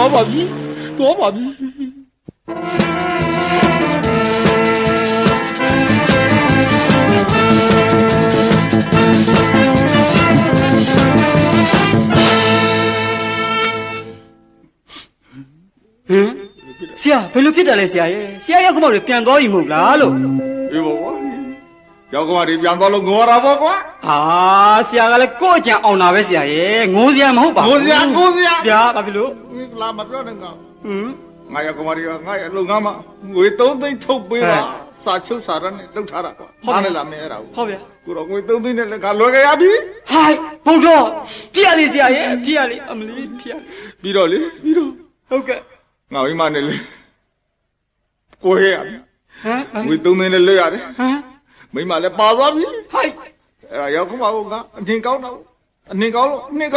ဆရာဘယ်လိုဖြစ်တယ်လဲဆရာရဲ့ဆရာရောက်ခမောက်တွေပြန်သွားပြီမဟုတ်လားလို့အေးပါကွာရောက်ကမတွေပြန်သွားလို့ငိုရတာပေါ့ကွာဆရာကလည်းကိုယ့်အကြံအောင်တာပဲဆရာရဲ့ငိုစရာမဟုတ်ပါဘူးငိုစရာဗျာဘာဖြစ်လို့လာမပြောနဲ့ငါငါရောက်ကမတွေကငါရဲ့အလုပ်ငါမှငွေ3သိန်းထုတ်ပေးပါစာချုပ်စာရနဲ့လုပ်ထားတာကွာနားလည်းလာမင်းအဲ့ဒါဟုတ်ဗျာကိုတော့ငွေ3သိန်းနဲ့လည်းငါလွယ်ကြရပြီဟိုင်ဘုံတော့ပြရလေဆရာရဲ့ပြရလေအမလီပြရပြီးတော့ဟုတ်ကဲ့ငါမိမနဲ့လေကိုရရပြီငွေ3သိန်းနဲ့လွတ်ရတယ်မိမလည်းပါသွားပြီဟိုက်အဲ့ဒါရောက်ခမဟုတ်ကအထင်ကောင်းတော့အထင်ကောင်းလို့ဟာဟုတ်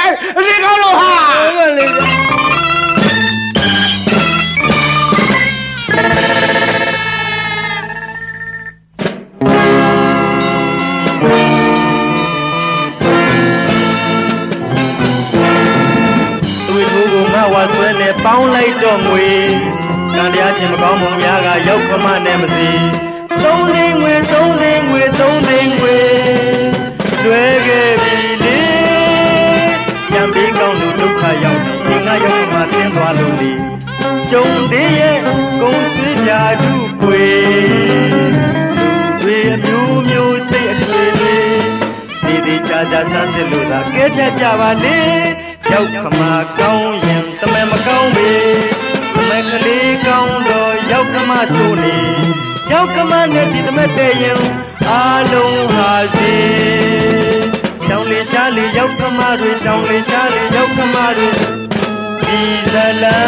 ပါလေသူ့ထိုးကိုငါဝါဆွဲနဲ့ပေါင်းလိုက်တော့ငွေကံတရားချင်းမကောင်းမှုများကရောက်ခမနဲ့မစီ3သိန်းငွေလွယ်ခဲ့ပြီလေရံပြီးကောင်းလို့ဒုက္ခရောက်ပြီးငါရောက်မှဆင်းသွားလို့လေကျုံသေးရဲ့ကုန်းဆွေးပြာဓုပွေလူတွေမျိုးစိတ်အထွေတွေဒီချာဆန်းစစ်လို့သာကဲပြကြပါလေရောက်ခမကောင်းရင်တမန်မကောင်းပေတမန်ကလေးကောင်းတော့ရောက်ခမဆိုးနေရောက်ခမနဲ့ဒီသမက်တဲ့ရင်အားလုံးဟာစီရှောင်းလေးရှားလေးရောက်ခမတွေရှောင်းလေးရှားလေးရောက်ခမတွေဒီဇလံ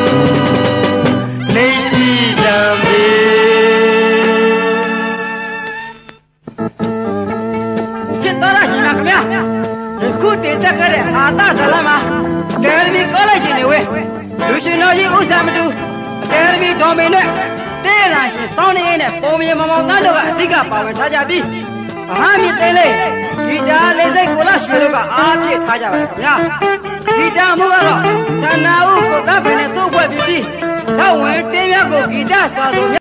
နေကြည်တံပေချစ်တော်ရရှိလားခင်ဗျာခုတင်ဆက်ခဲ့တဲ့အာသဇလံမှာဒယ်မီကောလိပ်ရှင်တွေဝဲလူရှင်တော်ကြီးဥစ္စာမတူဒယ်မီဒေါ်မေနဲ့တေးလာရှင်စောင်းနေနဲ့ပုံမြေမောင်မောင်တန်းတို့ကအဓိကပါဝင်ထားကြပြီးမဟာမြင့်သိန်းလေးဒီကြားလေးစိတ်ကိုလာရွှေတို့ကအားပြည့်ထားကြပါလေခင်ဗျာဒီကြားမှုကတော့ဇန္နာဦးကိုကပ်ဖယ်နဲ့သူ့ဘွဲ့ပြီးဇောက်ဝင်တင်းမြတ်ကိုဂီတစွာဆို